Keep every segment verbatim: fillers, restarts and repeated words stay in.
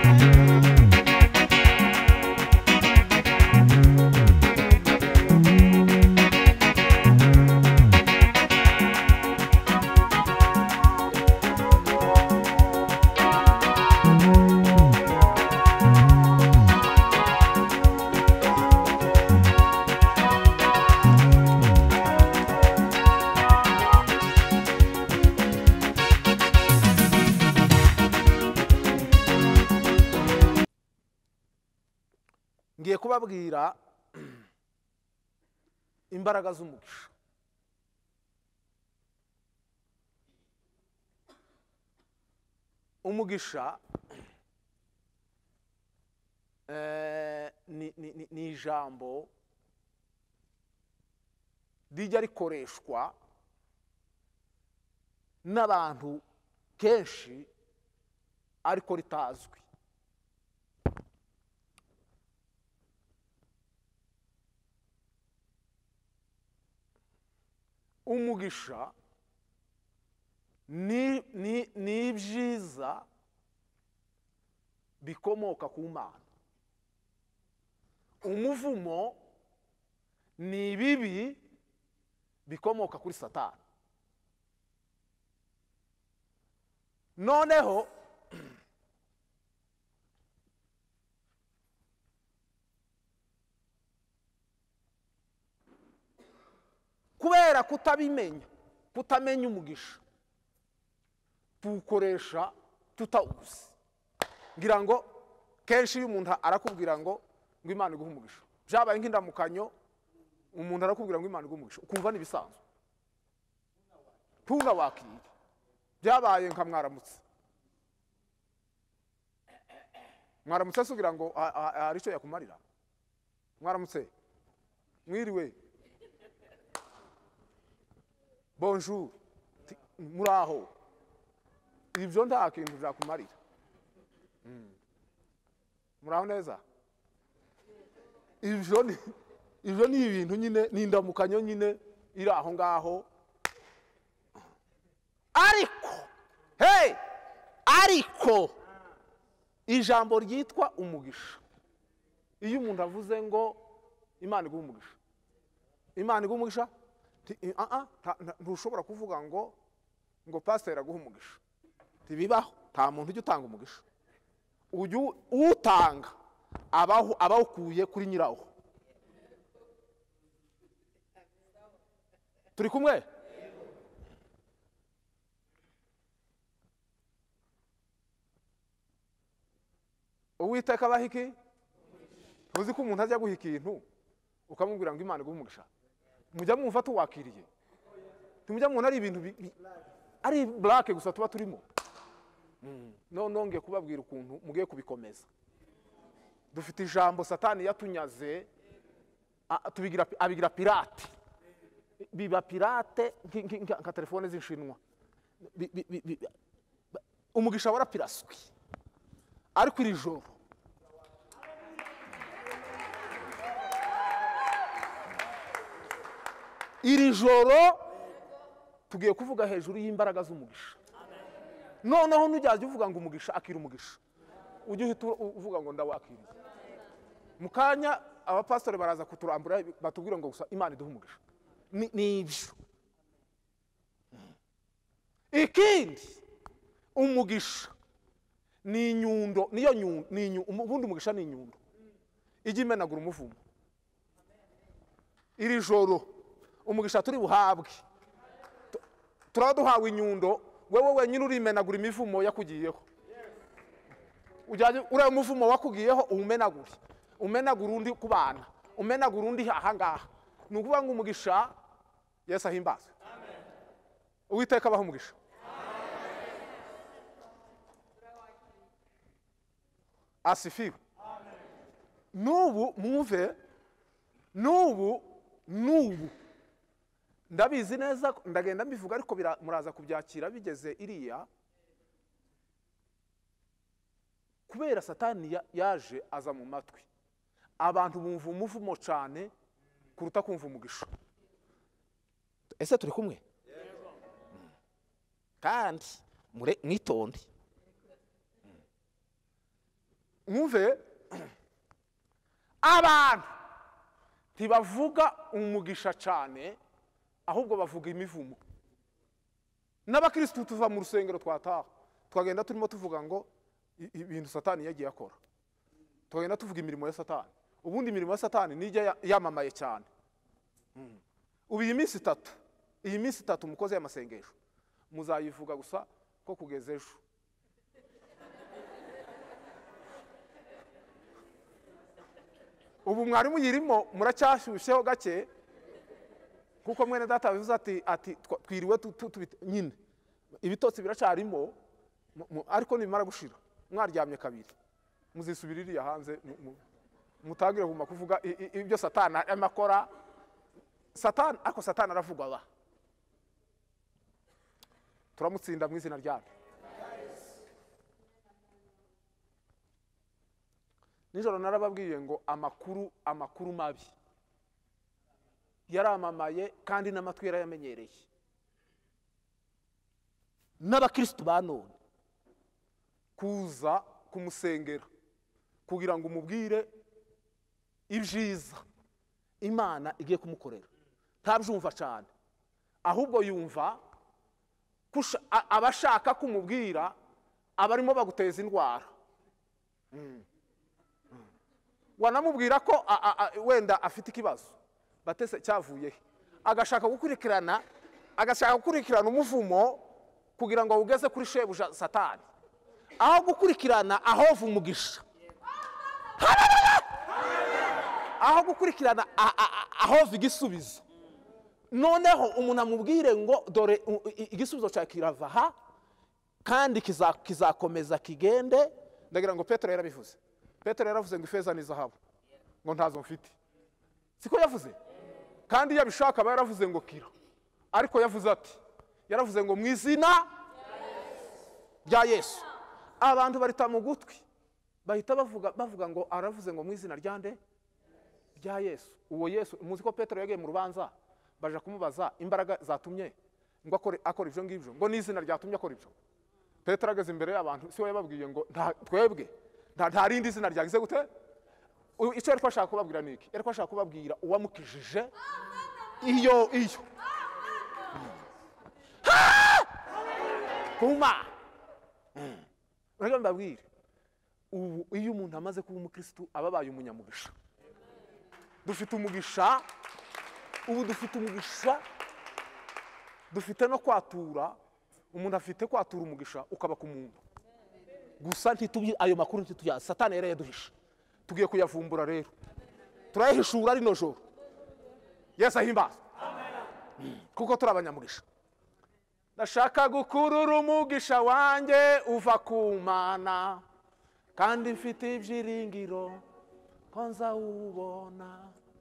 ngiye kubabwira imbaraga z'umugisha. Umugisha eh, ni, ni, ni ijambo rijya rikoreshwa n'abantu kenshi ariko ritazwi. Umugisha ni ni ni ibyiza bikomoka ku Mana. Umuvumo ni ibibi bikomoka kuri Satani. Noneho kubera kutabimenya, kutamenya umugisha, tuwukoresha tutawuzi. Ngira ngo kenshi iyo umuntu arakubwira ngo ngo Imana iguhe umugisha, byabaye nk'indamukanyo, umuntu arakubwira ngo Imana iguhe umugisha, ukumva nibisanzwe, tuna wakiriye. Byabaye nka mwaramutse, mwaramutse asugira ngo hari icyo yakumarira. Mwaramutse, mwiriwe, bonjour, muraho, ibyo nta kintu byakumarira. Muraho neza. Ibyo ni ibyo ni ibintu nyine n'indamukanyo nyine iri aho ngaho. Ariko hey, ariko ijambo ryitwa umugisha, iyo umuntu avuze ngo Imana iguhe umugisha, Imana iguhe umugisha, ah ah ntushobora kuvuga ngo ngo pastor aguhe umugisha. Tibibaho, nta muntu ujya utanga umugisha. Uyu utanga abaho abawukuye kuri nyirawo. Turi kumwe? Uwiteka bahiki, uzi ko umuntu ajya guha ikintu ukamubwira ngo Imana iguhe umugisha, mujya mwumva tuwakiriye. Tumujya mwumva ari ibintu ari black gusa tuba turimo. No nonge kubabwira ukuntu mugiye kubikomeza. Dufite ijambo Satani yatunyaze, tubigira abigira pirate, biba pirate nka telefone z'inshinwa. Umugisha warapiraswe, ariko iri joro iri joro tugiye kuvuga hejuru y'imbaraga z'umugisha. Noneho nujyaje uvuga ngo umugisha akira umugisha, ujye uhita uvuga ngo ndawakiriye. Mukanya abapastori baraza kuturambura batubwira ngo gusa Imana iduhe umugisha. Ni ibyo. Ikindi, umugisha ni inyundo, niyo nyundo, ni ubundi umugisha ni inyundo ijya imenagura umuvumo. Iri joro umugisha turi buhabwe, turaduhawe inyundo, wewe wenyine urimenagura imivumo yakugiyeho. Ujaje ure umuvumo wakugiyeho umenagura, umenagura undi kubana, umenagura undi aha ngaha. Nukuvuga ngo umugisha Yesu ahimbaze. Amen. Uwiteka abaho umugisha. Asifiwe. Amen. Nubu muve, nubu nubu ndabizi neza, ndagenda mbivuga ariko muraza kubyakira bigeze iriya. Kubera Satani yaje aza mu matwi, abantu bumva umuvumo cyane kuruta kumva umugisha. Ese turi kumwe? Kandi mure mwitonde. mwumve abantu ntibavuga umugisha cyane ahubwo bavuga imivumo. N'abakristo tuva mu rusengero twataha twagenda turimo tuvuga ngo ibintu Satani yagiye akora, twagenda tuvuga imirimo ya Satani. Ubundi imirimo ya Satani nijya yamamaye cyane. Ubu iyi minsi itatu iyi minsi itatu mukoze y'amasengesho muzayivuga gusa ko kugeza ejo. Ubu mwarimu yirimo muracyashyushyeho gake kuko mwene data bivuze ati ati twiriwe nyine ibitotsi biracarimo, ariko nimara gushira mwaryamye kabiri muzisubiririya hanze mutagire kuma kuvuga ibyo Satani amakora. Satani ako Satani aravugwa ba turamutsinda mu izina ryawe. Nijoro narababwiye ngo amakuru amakuru mabi yaramamaye kandi n'amatwi yarayamenyereye. N'abakristo ba none kuza kumusengera kugira ngo umubwire ibyiza Imana igiye kumukorera ntabyumva cyane, ahubwo yumva abashaka kumubwira abarimo baguteza indwara. Wanamubwira ko wenda afite ikibazo batese cyavuye agashaka gukurikirana agashaka gukurikirana umuvumo kugira ngo ugeze kuri shebuja Satani, aho gukurikirana ahova umugisha, aho gukurikirana ahova igisubizo. Noneho umuntu amubwire ngo dore igisubizo cya kirava ha kandi kizakomeza kigende. Ndagira ngo Petero yarabivuze. Petero yaravuze ngo ifeza n'izahabu ngo ntazo mfite, siko yavuze? Kandi yabishaka aba yaravuze ngo kira, ariko yavuze ati yaravuze ngo mu izina rya Yesu. Abantu barita mu gutwi bahita bavuga bavuga ngo aravuze ngo mu izina ryande rya Yesu. Uwo Yesu muzi ko Petero yagiye mu rubanza baje kumubaza imbaraga zatumye ngo akore akora ibyo ngibyo, ngo n'izina ryatumye akora ibyo. Petero ageze imbere y'abantu si we yababwiye ngo twebwe nta rindi zina ryagize gute. Icyo ariko ashaka kubabwira niki? Ariko ashaka kubabwira uwamukijije iyo iyo kuma rero mbabwire ubu iyo umuntu amaze kuba umukristo ababaye umunyamugisha. Dufite umugisha ubu dufite umugisha dufite no kwatura. Umuntu afite kwatura umugisha ukaba ku muntu gusa ntitubi ayo makuru ntituya Satani yari yaduhisha, tugiye kuyavumbura rero turayihishura ari no joro. Yesu ahimbaza kuko turabanyamugisha. Ndashaka gukurura umugisha wanjye uva ku Mana kandi mfite ibyiringiro ko nzawubona.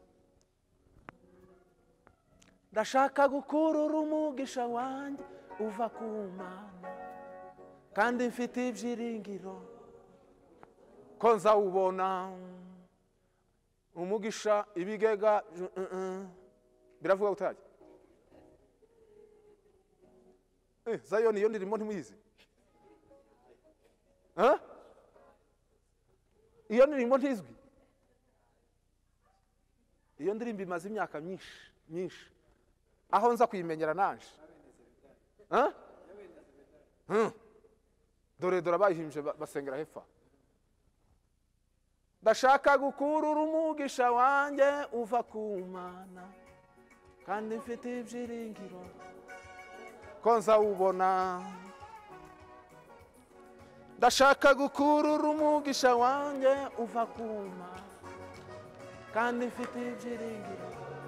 Ndashaka gukurura umugisha wanjye uva ku Mana kandi mfite ibyiringiro ko nzawubona. Umugisha ibigega biravuga gutaje eh Zayoni yo ndirimo ntimuyizi ha iyo ndirimo ntizwi. Iyo ndirimbo imaze imyaka myinshi myinshi aho nza kuyimenyera nanje ha hmm dore dore abayihimbye basengera hefa. Ndashaka gukurura umugisha wanjye uva ku Mana kandi mfite ibyiringiro ko nzawubona. Ndashaka gukurura umugisha wanjye uva ku Mana kandi mfite ibyiringiro.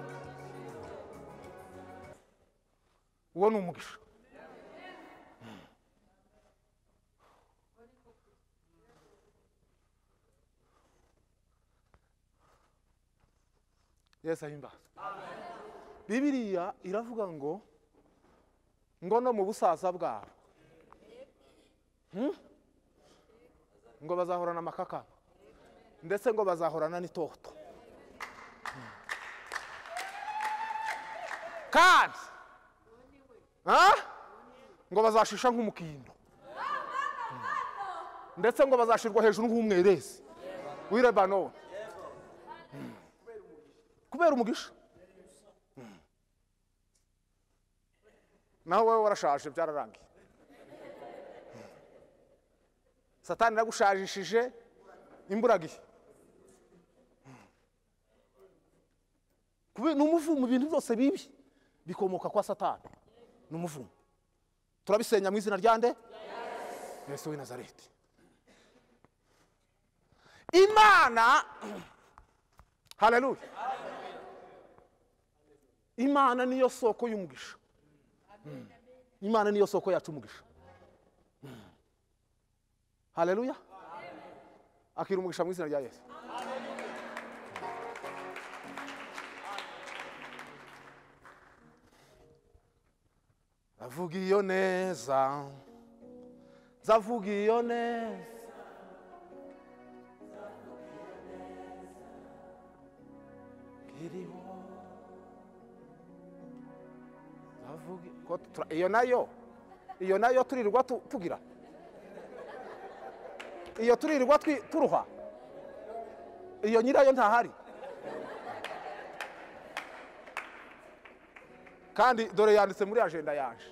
Uwo ni umugisha. Yesu ahimbaza. Bibiliya iravuga ngo ngo no mu busaza bwabo ngo bazahorana amakakama ndetse ngo bazahorana n'itoto kandi ngo bazashisha nk'umukindo ndetse ngo bazashirwa hejuru nk'umwerezi. w'i Lebanoni kubera umugisha. Naho wowe warashaje byararangiye. Satani nagushajishije imburagihe. Kube n'umuvumo, ibintu byose bibi bikomoka kwa Satani. N'umuvumo. Turabisenya mu izina ryande Yesu w'i Nazareti. Imana, haleluya, Imana niyo soko y'umugisha. Imana niyo soko yacu umugisha. Haleluya. Akira umugisha mu izina rya Yesu. Zavuga iyo neza, zavuga iyo neza, iriho, zavuga iyo nayo, iyo nayo turirwa tugira, iyo turirwa turuha, iyo nyirayo ntahari. Kandi dore yanditse muri agenda yaje,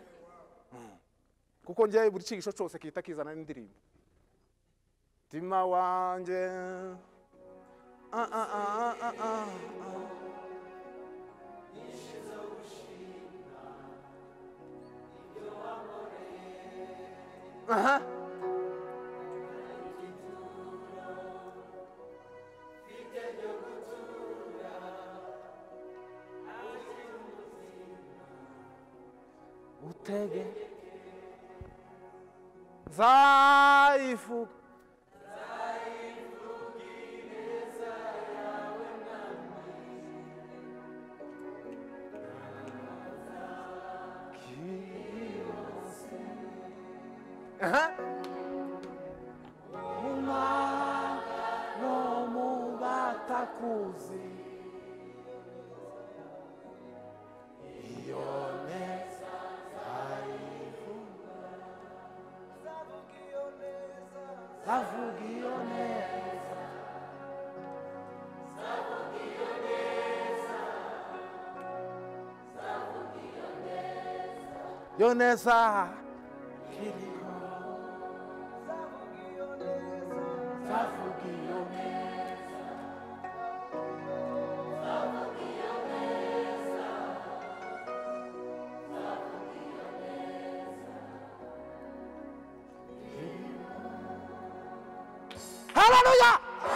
kuko ngiye buri cyigisho cyose kita kizana n'indirimbo. Tima wanje a a a a a nishizo gushima ibyo wamoreye. Aha, utege zaifu zaifugineza yawe nami. Aha, umwana no mubatakuzi iyo zavuga iyo neza, zavuga iyo neza, zavuga iyo neza, iyo neza iriho, zavuga iyo neza, zavuga iyo neza, zavuga iyo neza, zavuga iyo neza. Haleluya.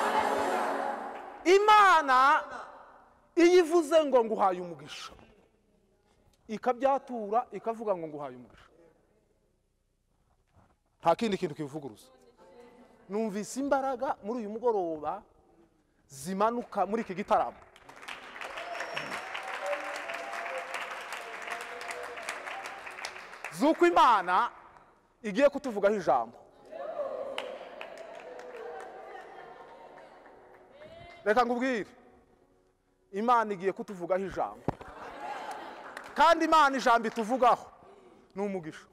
Imana iyivuze ngo nguhaye umugisha, ikabyatura ikavuga ngo nguhaye umugisha, nta kindi kintu kivuguruza. Numvise imbaraga muri uyu mugoroba zimanuka muri iki gitaramo. Zuko Imana igiye kutuvugaho ijambo. Reka ngubwire, Imana igiye kutuvugaho ijambo, kandi Imana ijambo ituvugaho ni umugisha.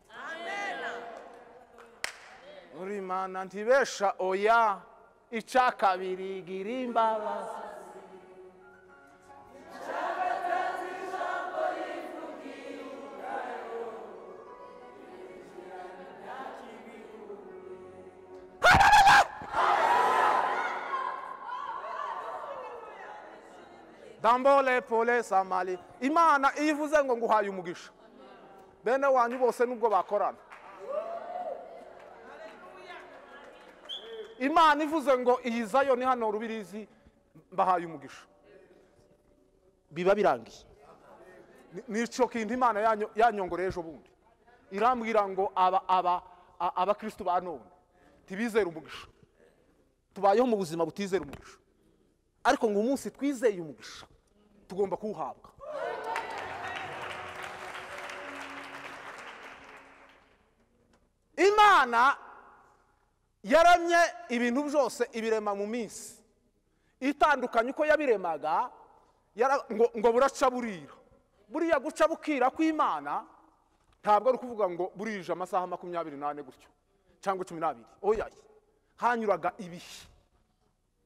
Uri Imana ntibesha oya, ica kabiri gira imbabazi. Dambole pole samali. Imana ivuze ngo nguhaye umugisha, bene wanyu bose nubwo bakorana. Imana ivuze ngo iyizayo ni hano Rubirizi mbahaye umugisha, biba birangiye. Nico kintu Imana yanyongoreye ejo bundi, irambwira ngo aba aba abakristo ba none tibizera umugisha, tubayeho mu buzima butizera umugisha, ariko ngo umunsi twizeye umugisha tugomba kuwuhabwa. Imana yaramye ibintu byose ibirema mu minsi itandukanye uko yabiremaga, ngo ngo buraca burira. Buriya guca bukira kw'Imana ntabwo ari ukuvuga ngo burije amasaha makumyabiri n'ane gutyo cyangwa cumi n'abiri. Oya, hanyuraga ibihe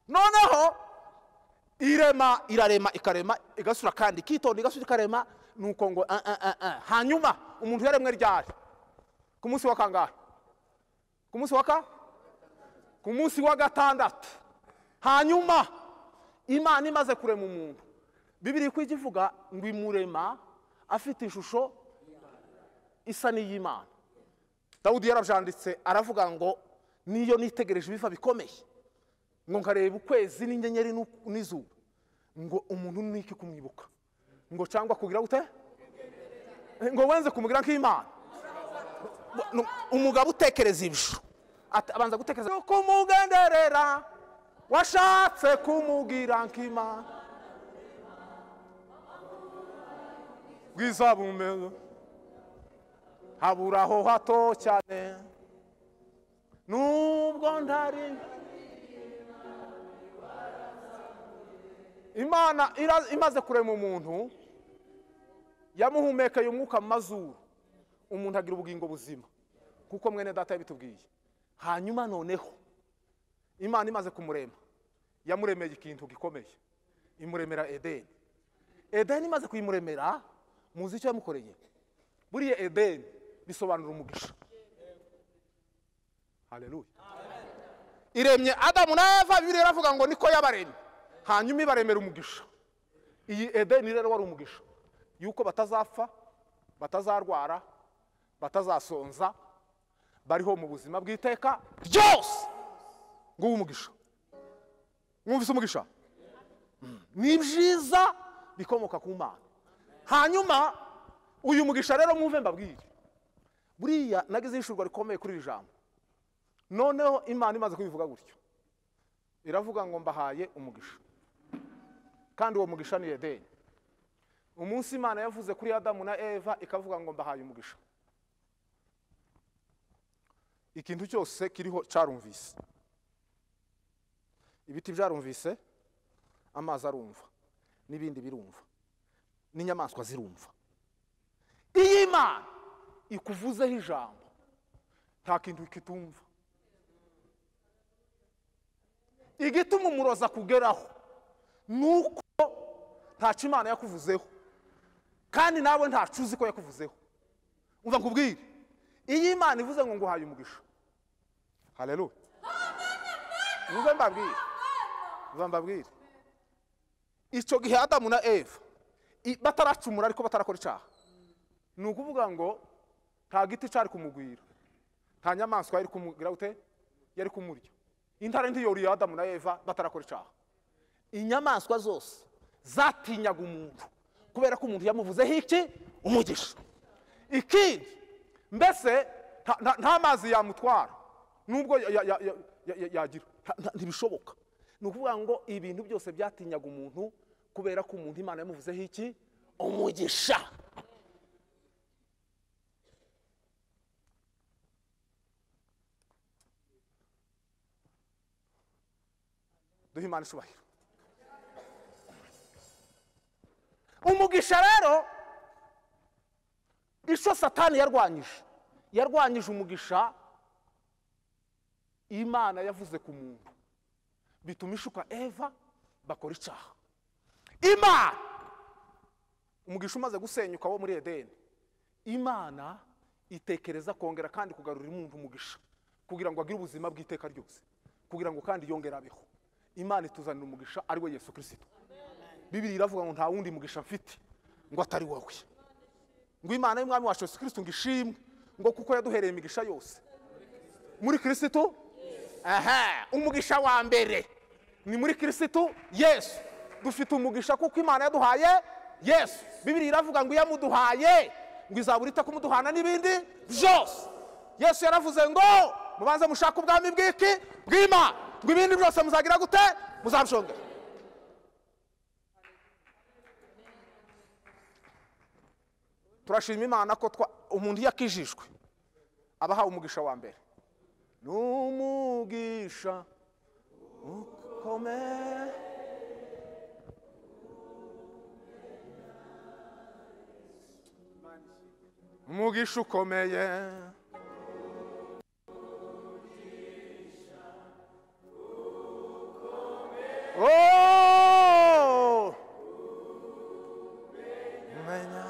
noneho irema irarema ikarema igasura kandi kitonda igasura ikarema nuko ngo ah, ah, ah, ah. Hanyuma umuntu yaremwe ryari ku munsi wa kangahe ku munsi wa ka ku munsi wa gatandatu. Hanyuma Imana imaze kurema umuntu, Bibiliya iko ivuga ngo imurema afite ishusho isa n'iy'Imana. Dawudi yarabyanditse aravuga ngo niyo nitegereje ibiva bikomeye ngo nkareba ukwezi n'inyenyeri n'izuba ngo umuntu niki kumwibuka ngo cyangwa kugira gute ngo wenze kumugira nk'Imana. Umugabo utekereza ibyo abanza gutekereza kumugenderera washatse kumugira nk'Imana bwiza bumeze haburaho hato cyane nubwo ntari Imana imaze kurema umuntu yamuhumekeye umwuka mu mazuru umuntu agira ubugingo buzima kuko mwene data yabitubwiye. Hanyuma noneho Imana imaze kumurema yamuremeye ikintu gikomeye imuremera Edeni. Edeni imaze kuyimuremera muzi icyo yamukoreye buriya Edeni bisobanura umugisha. Haleluya. Iremye Adamu na Eva, Bibiliya iravuga ngo niko yabaremye, hanyuma ibaremera umugisha. Iyi Edeni rero wari umugisha yuko batazapfa, batazarwara, batazasonza, bariho mu buzima bw'iteka ryose. Ngo umugisha, mwumvise umugisha ni byiza bikomoka ku Mana. Hanyuma uyu mugisha rero mwumve mbabwire, buriya nagize ishurwa rikomeye kuri iri jambo. Noneho Imana imaze kubivuga gutyo iravuga ngo mbahaye umugisha, kandi uwo mugisha ni Edeni. Umunsi Imana yavuze kuri Adamu na Eva ikavuga ngo mbahaye umugisha, ikintu cyose kiriho carumvise. Ibiti byarumvise, amazi arumva, n'ibindi birumva, n'inyamaswa zirumva. Iyi Imana ikuvuzeho ijambo nta kintu kitumva. Igituma umuroza kugeraho nuko ntaco Imana yakuvuzeho, kandi nawe ntacuzi ko yakuvuzeho. Umva nkubwire, iyi Imana ivuze ngo nguhaye umugisha. Haleluya. Umva mbabwire, umva mbabwire, icyo gihe Adamu na Eva bataracumura ariko batarakora icyaha, ni ukuvuga ngo nta giti cyari kumugwira, nta nyamaswa yari kumugira ute yari kumurya. Intare ntiyoriye Adamu na Eva batarakora icyaha. Inyamaswa zose zatinyaga umuntu kubera ko umuntu yamuvuzeho iki umugisha. Ikindi mbese nta mazi yamutwara nubwo yagira, ntibishoboka. Ni ukuvuga ngo ibintu byose byatinyaga umuntu kubera ko umuntu Imana yamuvuzeho iki umugisha. Duhe Imana ishubahiro. Umugisha rero icyo Satani yarwanyije, yarwanyije umugisha Imana yavuze ku muntu, bituma ishuka Eva bakora icyaha. Imana umugisha umaze gusenyuka wo muri Edeni, Imana itekereza kongera kandi kugarurira umuntu umugisha kugira ngo agire ubuzima bw'iteka ryose, kugira ngo kandi yongere abeho. Imana ituzanira umugisha ari we Yesu Kristo. Bibiliya iravuga ngo nta wundi mugisha mfite ngo atari wowe. Ngo Imana y'umwami wacu Yesu Kristo ngishimwe ngo kuko yaduhereye imigisha yose muri Kristo. Aha, umugisha wa mbere ni muri Kristo Yesu. Dufite umugisha kuko Imana yaduhaye Yesu. Bibiliya iravuga ngo yamuduhaye ngo izaburita kumuduhana n'ibindi byose. Yesu yaravuze ngo mubanze mushaka ubwami bw'iki bw'Imana, ngo ibindi byose muzagira gute muzabishongera. Turashima Imana ko umuntu yakijijwe abahawe umugisha wa mbere. N'umugisha ukomeye umugisha ukomeye Oh, menya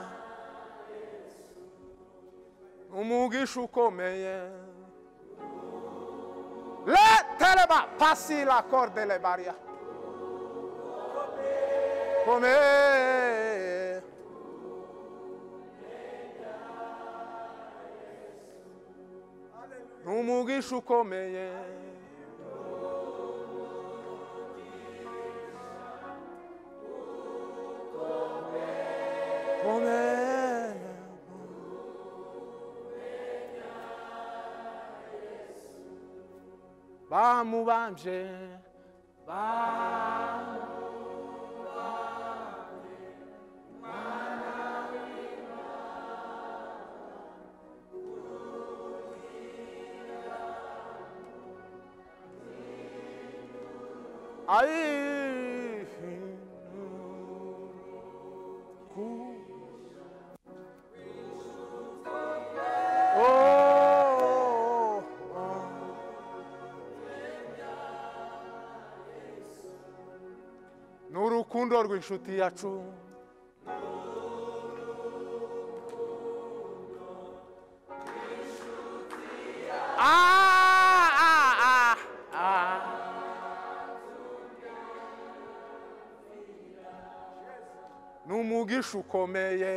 umugisha ukomeye. Le teleba passi la corde le baria. Come umugisha ukomeye. Bamubanje bamubanje mwana w'Imana. Ai n'urukundo rw'inshuti yacu. Ah, ah, ah, ah. N'umugisha ukomeye.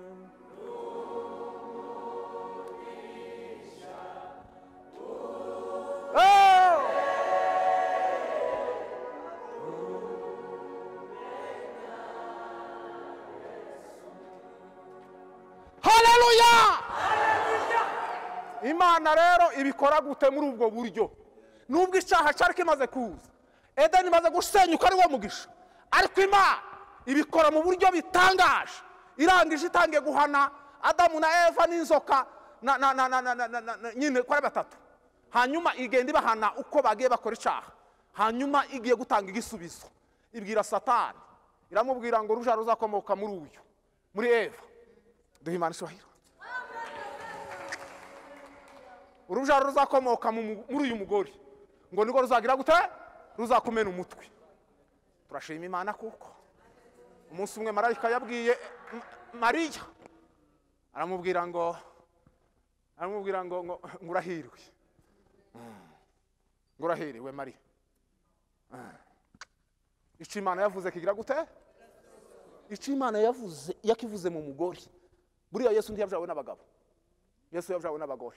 Imana rero ibikora gute muri ubwo buryo? Nubwo icyaha cyari kimaze kuza, Edeni imaze gusenyuka ari wo mugisha, ariko Imana ibikora mu buryo bitangaje. Irangije itangiye guhana Adamu na Eva n'inzoka na na na na na nyine kwa batatu. Hanyuma igenda ibahana uko bagiye bakora icyaha. Hanyuma igiye gutanga igisubizo. Ibwira Satani, iramubwira ngo ruja ruzakomoka muri uyu, muri Eva. Duhimana ishwahiro. Uruja ruzakomoka muri uyu mugore ngo niko ruzagira gute? Ruzakumena umutwe. Turashima Imana kuko umunsi umwe marayika yabwiye Mariya, aramubwira ngo aramubwira ngo ngurahirwe, ngurahiriwe Mariya. Icyo Imana yavuze kigira gute? Icyo Imana yavuze yakivuze mu mugore. Buriya Yesu ntiyabyawe n'abagabo, Yesu yabyawe n'abagore.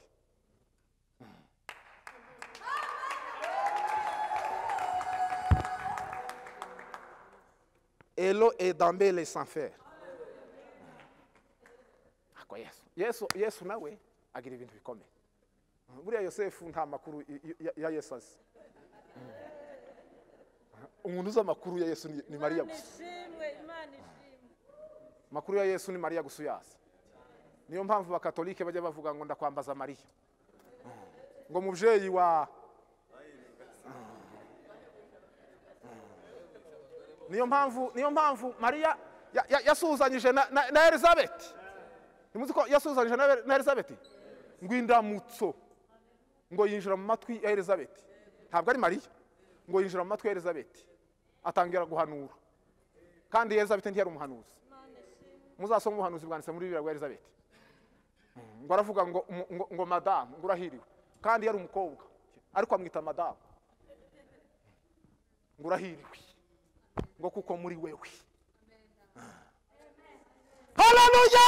Elo edambele sans faire. Ako Yesu. Yesu Yesu nawe agira ibintu bikomeye. Buriya Yosefu nta makuru ya Yesu azi. Umuntu uza makuru ya Yesu ni Mariya gusa. Makuru ya Yesu ni Mariya gusa yazi. Niyo mpamvu abakatolike bajya bavuga ngo ndakwambaza Mariya. Ngo muvyeyi wa niyo mpamvu niyo mpamvu Mariya yasuzanyije na Elizabeth. Nimuzi ko yasuzanyije na Elizabeth ngo indamutso ngo yinjira mu matwi ya Elizabeth. Ntabwo ari Mariya, ngo yinjira mu matwi ya Elizabeth atangira guhanura, kandi Elizabeth ntiyari umuhanuzi. Muzasoma umuhanuzi bwanditse muri Bibiliya bwa Elizabeth. Ngo aravuga ngo ngo madame ngurahiriwe, kandi yari umukobwa ariko amwita madame. Ngurahiriwe ngo kuko muri wewe. Haleluya!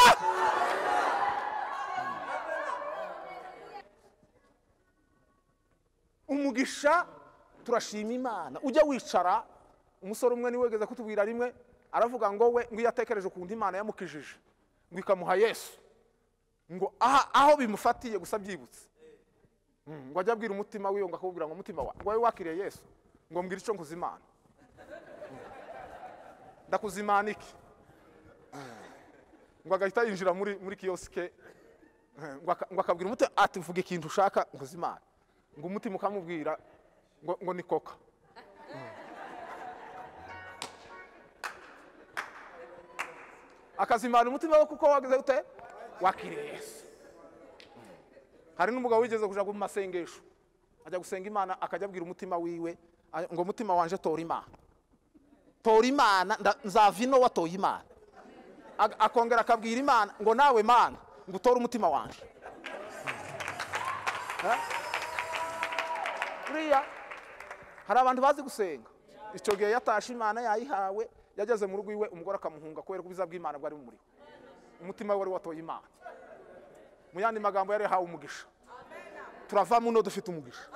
Umugisha turashima Imana. Ujya wicara, umusore umwe ni wegeze kutubwira rimwe, aravuga ngo we ngo yatekereje ku ndi Imana yamukijije ngo ikamuha Yesu, ngo aha aho bimufatiye gusa byibutse. Ngo ajya abwira umutima wiyo ngo akubwira ngo umutima wa wowe wakiriye Yesu, ngo mbwira ico nkuza Imana. Ndakuzimana iki? Ngo agahita yinjira muri muri kioske, ngo akabwira umutima ati vuga ikintu ushaka nkuza Imana. Ngo umutima ukamubwira ngo ngo ni koka. Akazimana umutima we kuko wageze ute? Wakiriye Yesu. Hari n'umugabo wigeze kuja mu masengesho, ajya gusenga Imana akajya abwira umutima wiwe ngo umutima wanje tora Imana. tora imana nzava ino watoye imana. Akongera akabwira imana ngo nawe mana ngo utore umutima wanjye. Buriya hari abantu bazi gusenga, icyo gihe yatashe imana yayihawe, yageze mu rugo iwe umugore akamuhunga kubera ko ubiza bw'Imana bwari bumuriho, umutima we wari watoye imana. Mu yandi magambo yari yahawe umugisha. Turava muno dufite umugisha.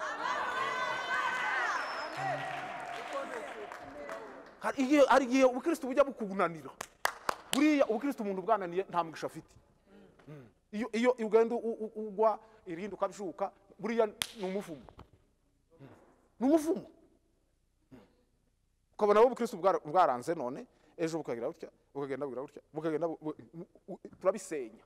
Hari igihe ubukristo bujya bukugunanira. Buriya ubukristo umuntu bwananiye nta mugisha afite. Iyo iyo ugenda ugwa irindi ukabyuka, buriya ni umuvumo. Ni umuvumo. Ukabona abo ubukristo bwaranze none ejo bukagira gutya, bukagenda bugira gutya, bukagenda turabisenya.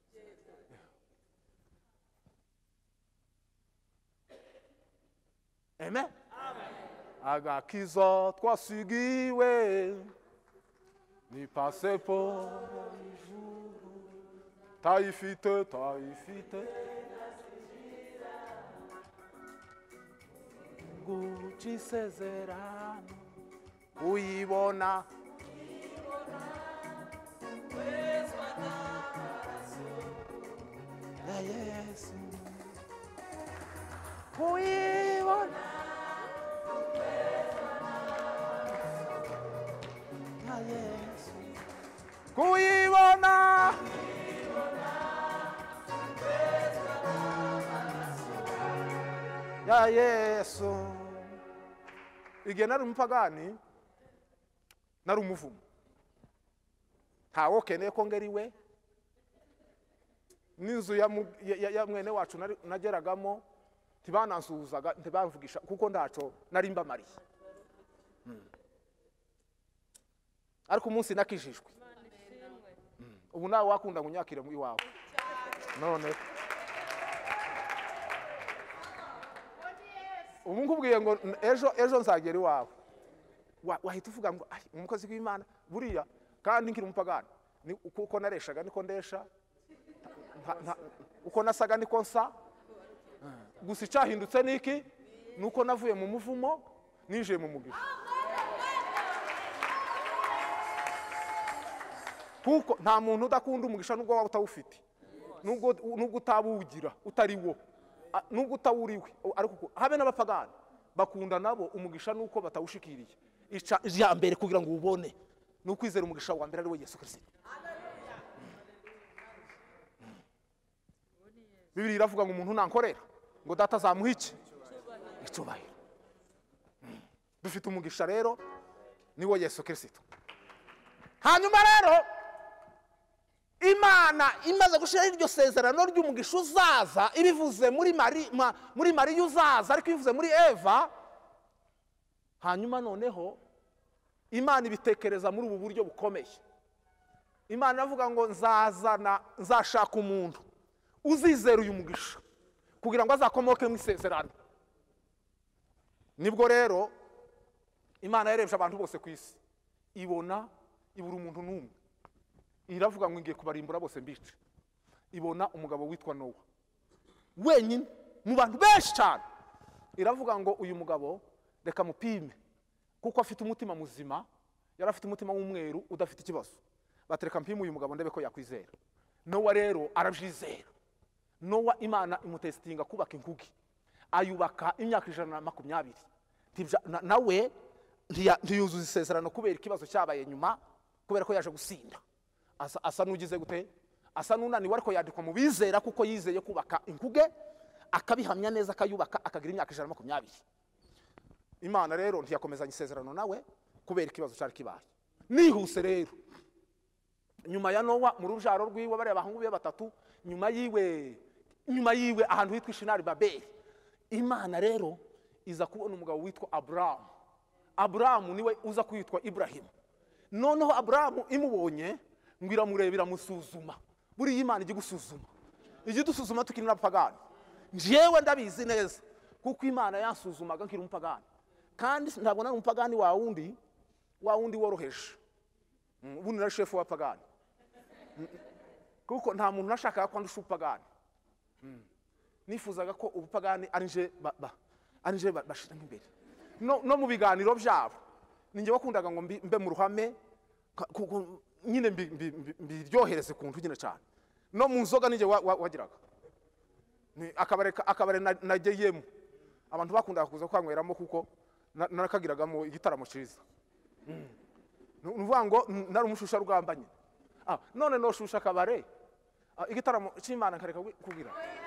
Amen. Agakiza twasigiwe ni pasepo tayifite tayifite gucisezerano uyibona ya Yesu uyibona ya Yesu uyibona ya Yesu. Igihe nari umupagani nari umuvumo, ntawo keneye ko ngeriwe. N'inzu ya mwene wacu nageragamo ntibanansuhuzaga, ntibavugisha kuko ndaco nari mbamariye. Ariko umunsi nakijijwe, ubu nawe wakunda kunyakira mu iwawe none. Ubu nkubwiye ngo ejo ejo nzagera iwawe, wahita uvuga ngo ai umukozi w'Imana buriya kandi nkiri umupagani, ni uko nareshaga niko ndesha, uko nasaga niko nsa. Gusa icyahindutse niki nuko navuye mu muvumo ninjiye mu mugisha. Kuko nta muntu udakunda umugisha nubwo waba utawufite, nubwo nubwo utabugira utari wo, nubwo utawuriwe. Ariko habe n'abapagani bakunda nabo umugisha nuko batawushikiriye. Ica ya mbere kugira ngo ubone nuko izera umugisha wa mbere ari we Yesu Kristo. Bibiri iravuga ngo umuntu nankorera ngo data azamuha iki icubahiro. Dufite umugisha rero ni wo Yesu Kristo. Hanyuma rero Imana imaze gushira iryo sezerano ry'umugisha uzaza, ibivuze muri Mari muri Mariya uzaza, ariko ivuze muri Eva. Hanyuma noneho Imana ibitekereza muri ubu buryo bukomeye. Imana iravuga ngo nzazana nzashaka umuntu uzizera uyu mugisha kugira ngo azakomoke mu isezerano. Nibwo rero Imana yarebye abantu bose ku isi, ibona ibura umuntu n'umwe. Iravuga ngo ngiye kubarimbura bose mbice. Ibona umugabo witwa Nowa wenyine mu bantu benshi cyane. Iravuga ngo uyu mugabo reka mupime kuko afite umutima muzima, yarafite umutima w'umweru udafite ikibazo. Batereka mpime uyu mugabo ndebe ko yakwizera. Nowa rero arabyizera. Nowa Imana imutestinga kubaka inkugi, ayubaka imyaka ijana na makumyabiri. Nawe ntiyuzuza isezerano kubera ikibazo cyabaye nyuma, kubera ko yaje gusinda. Asa asa nugize gute, asa nunaniwe, ariko yandikwa mu bizera kuko yizeye kubaka inkuge, akabihamya neza, akayubaka, akagira imyaka ijana na makumyabiri. Imana rero ntiyakomezanya isezerano nawe kubera ikibazo cyari kibaye. Nihuse rero nyuma ya Nowa mu rujaro rwiwe bari abahungu be batatu, nyuma yiwe nyuma yiwe ahantu hitwa Shinari Babeli, Imana rero iza kubona umugabo witwa Abrahamu. Abrahamu niwe uza kwitwa Ibrahim. Noneho Abrahamu imubonye ngo iramurebera musuzuma. Buri Imana igi gusuzuma, igi dusuzuma tukiri n'abapagani. Njewe ndabizi neza kuko Imana yansuzumaga nkiri umupagani, kandi ntabwo nari umupagani wa wundi wa wundi woroheje. Ubu ni chef wa pagani kuko nta muntu nashakaga ko ndusha upagani. Nifuzaga ko ubupagani arije ba arije bashira imbere no no mu biganiro byabo ninjye wakundaga ngo mbe mu ruhame nyine mbiryohereze kuntu nyine cyane no mu nzoga ninjye wagiraga akabare nageyemo abantu bakundaga kuza kwanyweramo kuko narakagiragamo igitaramo cyiza nuvuga ngo nari umushusha rugamba nyine none noshusha akabare igitaramo cy'Imana nkareka kugira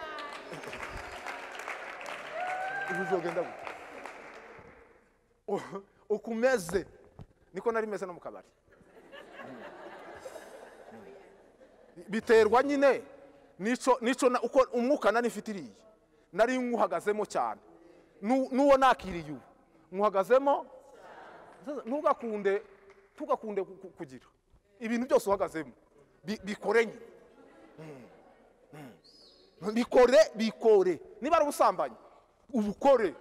uzogenda gute ukumeze niko nari meze no mu kabari biterwa nyine nico nico uko umwuka nari mfitiriye nari nkuhagazemo cyane nuwo nakiriye ubu nkuhagazemo ntugakunde tugakunde kugira ibintu byose uhagazemo bikore nyine bikore bikore niba ari ubusambanyi ubukore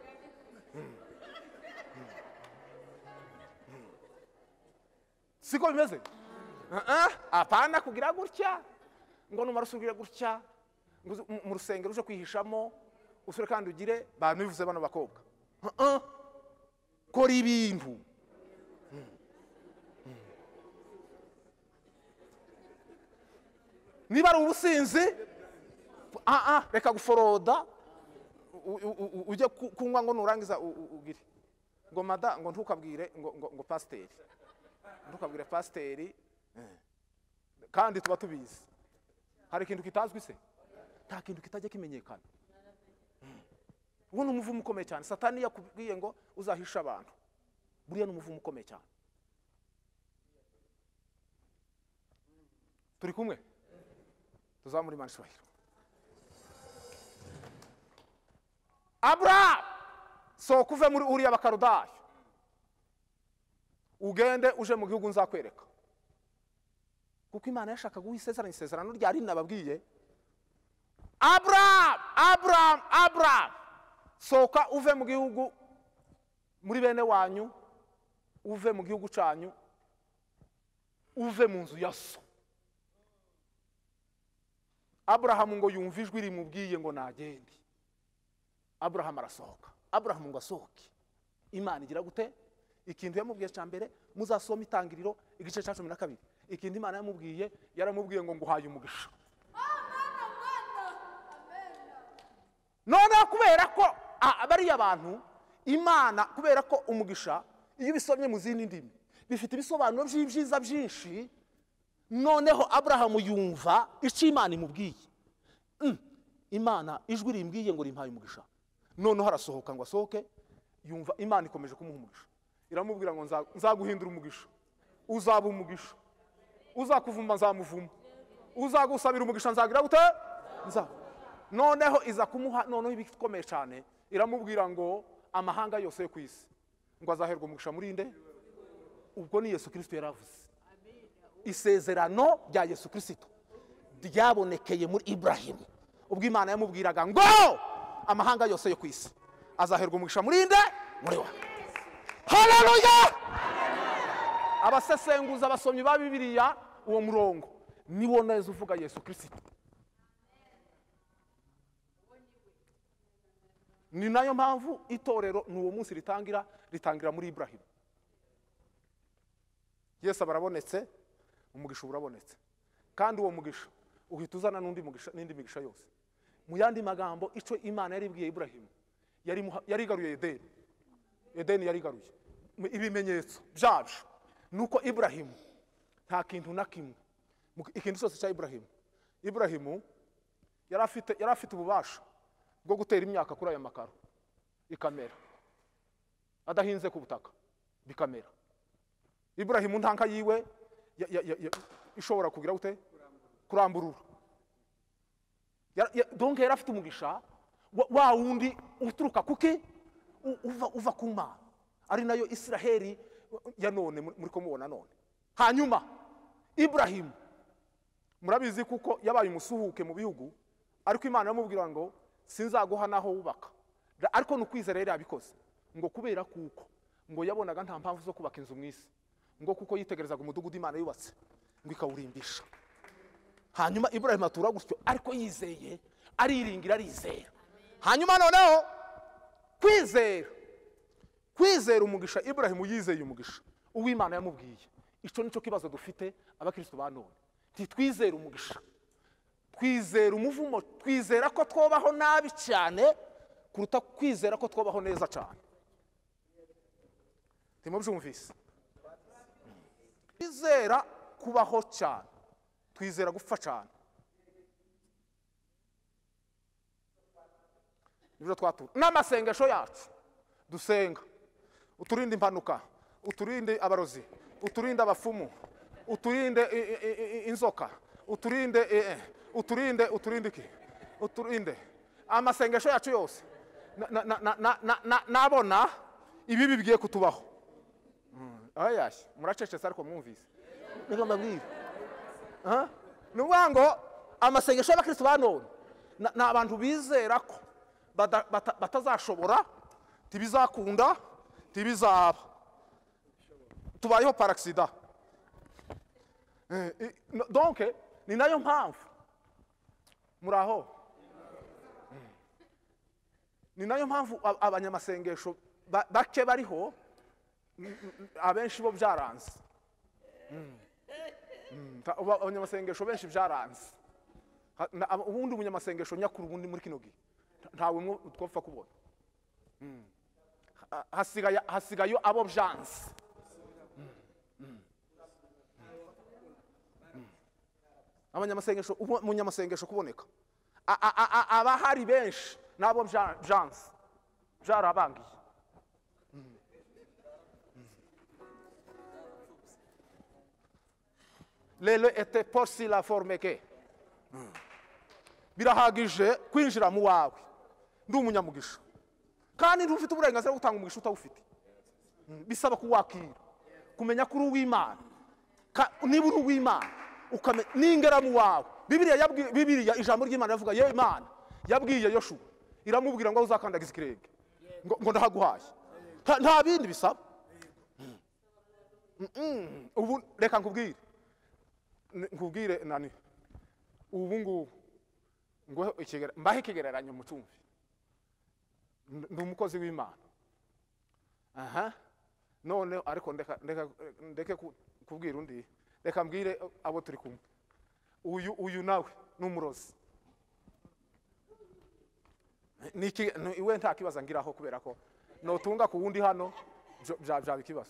siko bimeze apana kugira gutya ngo numara usubire gutya mu rusengero uje kwihishamo usure kandi ugire banivuze bano bakobwa kora ibintu niba ari ubusinzi reka guforoda ujye kunywa ngo nurangiza ugire ngo mada ngo ntukabwire ngo pasiteri ntukabwire pasiteri kandi tuba tubizi hari ikintu kitazwi se nta kintu kitajya kimenyekana uwo ni umuvumo ukomeye cyane satani yakubwiye ngo uzahisha abantu buriya ni umuvumo ukomeye cyane turi kumwe tuzamura Imana ishobora Abraham so kuve muri uriya bakarudayo ugende uje mu gihugu nzakwereka kuko Imana yashaka guha isezerano isezerano ryari nababwiye Abraham Abraham Abraham soka uve mu gihugu muri bene wanyu uve mu gihugu cyanyu uve mu nzu ya so Abraham ngo yumva ijwi rimubwiye ngo nagende Abraham arasohoka Abraham ngo asohoke Imana igira gute ikintu yamubwiye cya mbere muzasoma itangiriro igice cya cumi na kabiri ikindi Imana yamubwiye yaramubwiye ngo nguhaye umugisha none kubera ko bariya abantu Imana kubera ko umugisha iyo bisomye mu zindi ndimi bifite ibisobanuro by'ibyiza byinshi noneho Abraham yumva icyo Imana imubwiye Imana ijwi rimbwiye ngo rimpaye umugisha noneho arasohoka ngo asohoke yumva Imana ikomeje kumuha umugisha iramubwira ngo nzaguhindura umugisha uzaba umugisha uzakuvumba nzamuvuma uzagusabira umugisha nzagira gute nza noneho iza kumuha noneho ibikomeye cyane iramubwira ngo amahanga yose yo kwisi ngo azaherwa umugisha muri nde ubwo ni Yesu Kristo yaravuze isezerano rya Yesu Kristo ryabonekeye muri Ibrahim ubwo Imana yamubwiraga ngo amahanga yose yo kwisi azaherwa umugisha muri nde muri wa haleluya abasesenguza abasomyi ba Bibiliya uwo murongo niwo neza uvuga Yesu Kristo ni nayo mpamvu itorero n'uwo munsi ritangira ritangira muri Ibrahim Yesu barabonetse umugisha urabonetse kandi uwo mugisha uhita uzana n'undi mugisha n'indi migisha yose mu yandi magambo ico Imana yari ibwiye Ibrahim yari yari garuye Edeni Edeni yari garuye ibimenyetso byabyo nuko Ibrahim nta kintu na kimwe ikintu cyose cya Ibrahim Ibrahim yarafite yarafite ububasha bwo gutera imyaka kuri aya makaro ikamera adahinze ku butaka bikamera Ibrahim ntanka yiwe ishobora kugira gute kuramburura donc yarafite umugisha wa wundi uturuka kuki uva uva ku Mana ari nayo Israheli ya none muri ko mubona none hanyuma Ibrahim murabizi kuko yabaye umusuhuke mu bihugu ariko Imana yamubwira ngo sinzaguha naho wubaka ariko nukwizera rero yabikoze ngo kubera kuko ngo yabonaga nta mpamvu zo kubaka inzu mwisi ngo kuko yitegerezaga umudugudu Imana yubatse ngo ikawurimbisha hanyuma Ibrahim atura gutyo ariko yizeye ariringira arizera hanyuma noneho kwizera kwizera umugisha Ibrahim yizeye umugisha uw'Imana yamubwiye. Ico nico kibazo dufite abakristo ba none, titwizera umugisha, twizera umuvumo, twizera ko twobaho nabi cyane kuruta kwizera ko twobaho neza cyane. Timubyumvise? Twizera kubaho cyane, twizera gupfa cyane. Nibyo twatura n'amasengesho yacu dusenga, uturinde impanuka, uturinde abarozi, uturinde abafumu, uturinde inzoka, uturinde uturinde uturinde iki uturinde amasengesho yacu yose nabona ibi bigiye kutubaho. Ayashi muracecetse ariko mwumvise niko mbabwira. Aha nubango amasengesho y'abakristo ba none na abantu bizera ko batazashobora, tibizakunda, tibizaba, tubayeho par accident. Donc ni nayo mpamvu muraho, ni nayo mpamvu abanyamasengesho bake bariho, abenshi bo byaranze. Abanyamasengesho benshi byaranze. Ubundi umunyamasengesho nyakuru ubundi muri kino gihe ntawe twapfa kubona. Hasigaye hasigayo abo byanze. Abanyamasengesho umunyamasengesho kuboneka abahari benshi nabo byanze byarabangiye. Lelo était pour si la forme que birahagije kwinjira mu wawe ndi umunyamugisha, kandi ntufite uburenganzira bwo gutanga umugisha utawufite. Bisaba kuwakira, kumenya kuri uw'Imana, niba uri uw'Imana ukamenya n'ingera mu wawe. Bibiliya yabwiye, Bibiliya ijambo ry'Imana yavuga ye Imana yabwiye Yoshua, iramubwira ngo uzakandagiza ikirenge ngo ndahaguhaye, nta bindi bisaba. Ubu reka nkubwire nkubwire nani ubu ngubu ngo ikigera mbahe ikigereranyo mutumvi. Ndi umukozi w'Imana. Aha none ariko ndeka ndeka ndeke kubwira undi, reka mbwire abo turi kumwe. Uyu uyu nawe n'umurozi niki iwe nta kibazo ngiraho kubera ko notunga ku wundi hano bya bya bikibazo.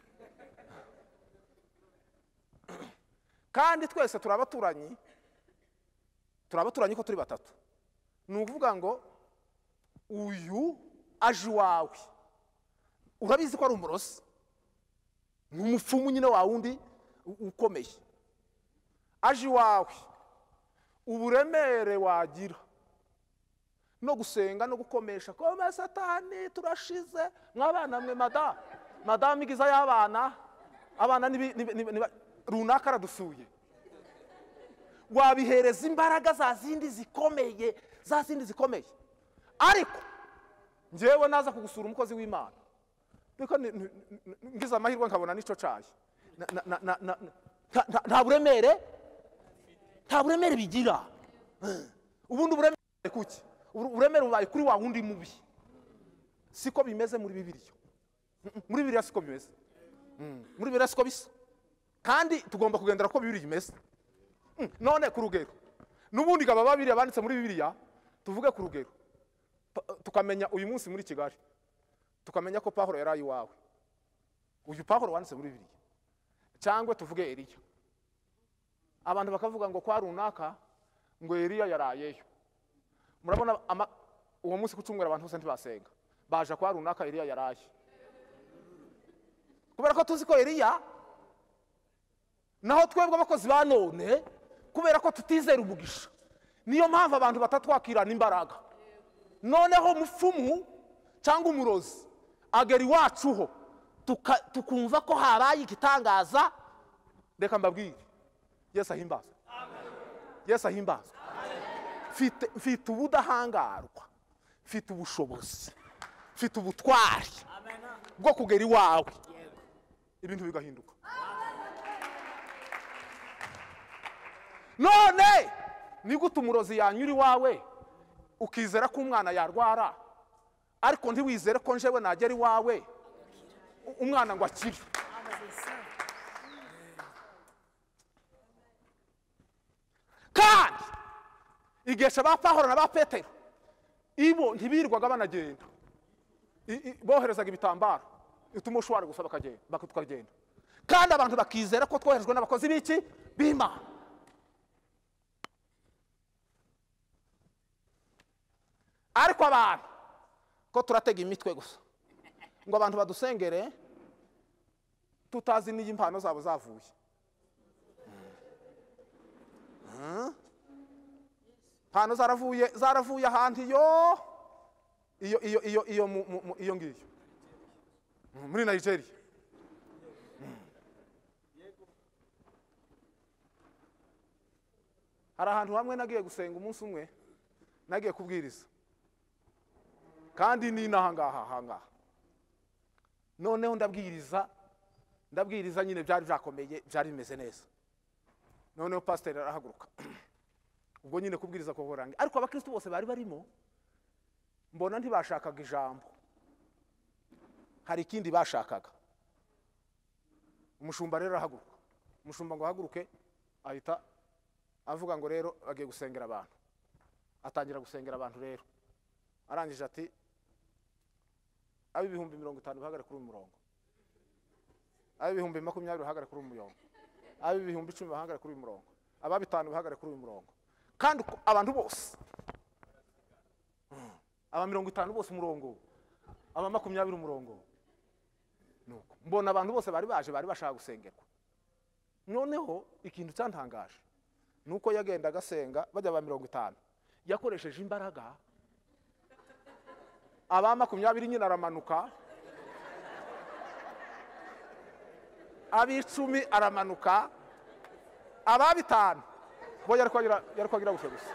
Kandi twese turabaturanyi, turabaturanyi ko turi batatu. Ni ukuvuga ngo uyu aje wawe urabizi ko ari umurozi, n'umupfumu nyine wa wundi ukomeye. Aje wawe uburemere wagira no gusenga no gukomesha kome Satani turashize mwabana mwe madam madam igiza y'abana abana ni runaka aradusuye, wabihereza imbaraga za zindi zikomeye za zindi zikomeye. Ariko njewe naza kugusura umukozi w'Imana biko ngiza amahirwe nkabona nico caye nta buremere nta buremere bigira. Ubundi uburemere kuki uburemere ubaye kuri wa wundi mubi, siko bimeze muri Bibiliya. Muri Bibiliya siko bimeze, muri Bibiliya siko bisa, kandi tugomba kugendera ko Bibiliya imeze. None ku rugero n'ubundi gaba babiri abanditse muri Bibiliya, tuvuge ku rugero tukamenya uyu munsi muri Kigali, tukamenya ko Pawulo yarayi wawe, uyu Pawulo wanditse muri Bibiliya, cyangwa tuvuge Eliya. Abantu bakavuga ngo kwa runaka ngo Eliya yarayeyo. Murabona uwo munsi kucumwera abantu bose ntibasenga, baje kwa runaka Eliya yaraye, kubera ko tuzi ko Eliya naho twebwe abakozi ba none kubera ko tutizera umugisha, niyo mpamvu abantu batatwakirana imbaraga. Noneho mupfumu cyangwa umurozi agera iwacuho tukumva ko habaye igitangaza. Reka mbabwire, Yesu ahimbaza, Yesu ahimbaza. Mfite mfite ubudahangarwa, mfite ubushobozi, mfite ubutwari bwo kugera iwawe ibintu bigahinduka. None ni gute umurozi yanyura iwawe ukizera ko umwana yarwara, ariko ntiwizere ko njewe nagera iwawe umwana ngo akire? kandi igihe ba Pawulo na ba Petero ibo ntibirirwaga banagenda, boherezaga ibitambaro bituma ushobora gusaba akagenda bakagenda, kandi abantu bakizera ko twoherejwe n'abakozi b'iki b'Imana. Ariko abantu ko turatega imitwe gusa ngo abantu badusengere tutazi n'iyi impano zabo zavuye. Impano zaravuye zaravuye ahantu iyo iyo iyo iyo iyo iyo ngiyo muri Nigeria. Hari ahantu hamwe nagiye gusenga umunsi umwe, nagiye kubwiriza kandi ni nahangaha hangaha, noneho ndabwiriza ndabwiriza nyine byari byakomeye, byari bimeze neza. Noneho pastor arahaguruka, ubwo nyine kubwiriza ko horange, ariko abakristo bose bari barimo mbona ntibashakaga ijambo, hari ikindi bashakaga. Umushumba rero arahaguruka, umushumba ngo ahaguruke ahita avuga ngo rero bagiye gusengera abantu. Atangira gusengera abantu rero, arangije ati abi ibihumbi mirongo itanu bahagara kuri umurongo, abi ibihumbi makumyabiri bahagara kuri umurongo, abi ibihumbi icumi bahagara kuri umurongo, aba bitanu bahagara kuri umurongo, kandi abantu bose aba mirongo itanu bose umurongo, aba makumyabiri umurongo. Nuko mbona abantu bose bari baje bari bashaka gusengerwa. Noneho ikintu cyantangaje nuko yagenda gasenga bajya ba mirongo itanu yakoresheje imbaraga, aba makumyabiri nyine aramanuka, abicumi aramanuka, aba bitanu bo yari kwagira yari kwagira gushe gusa.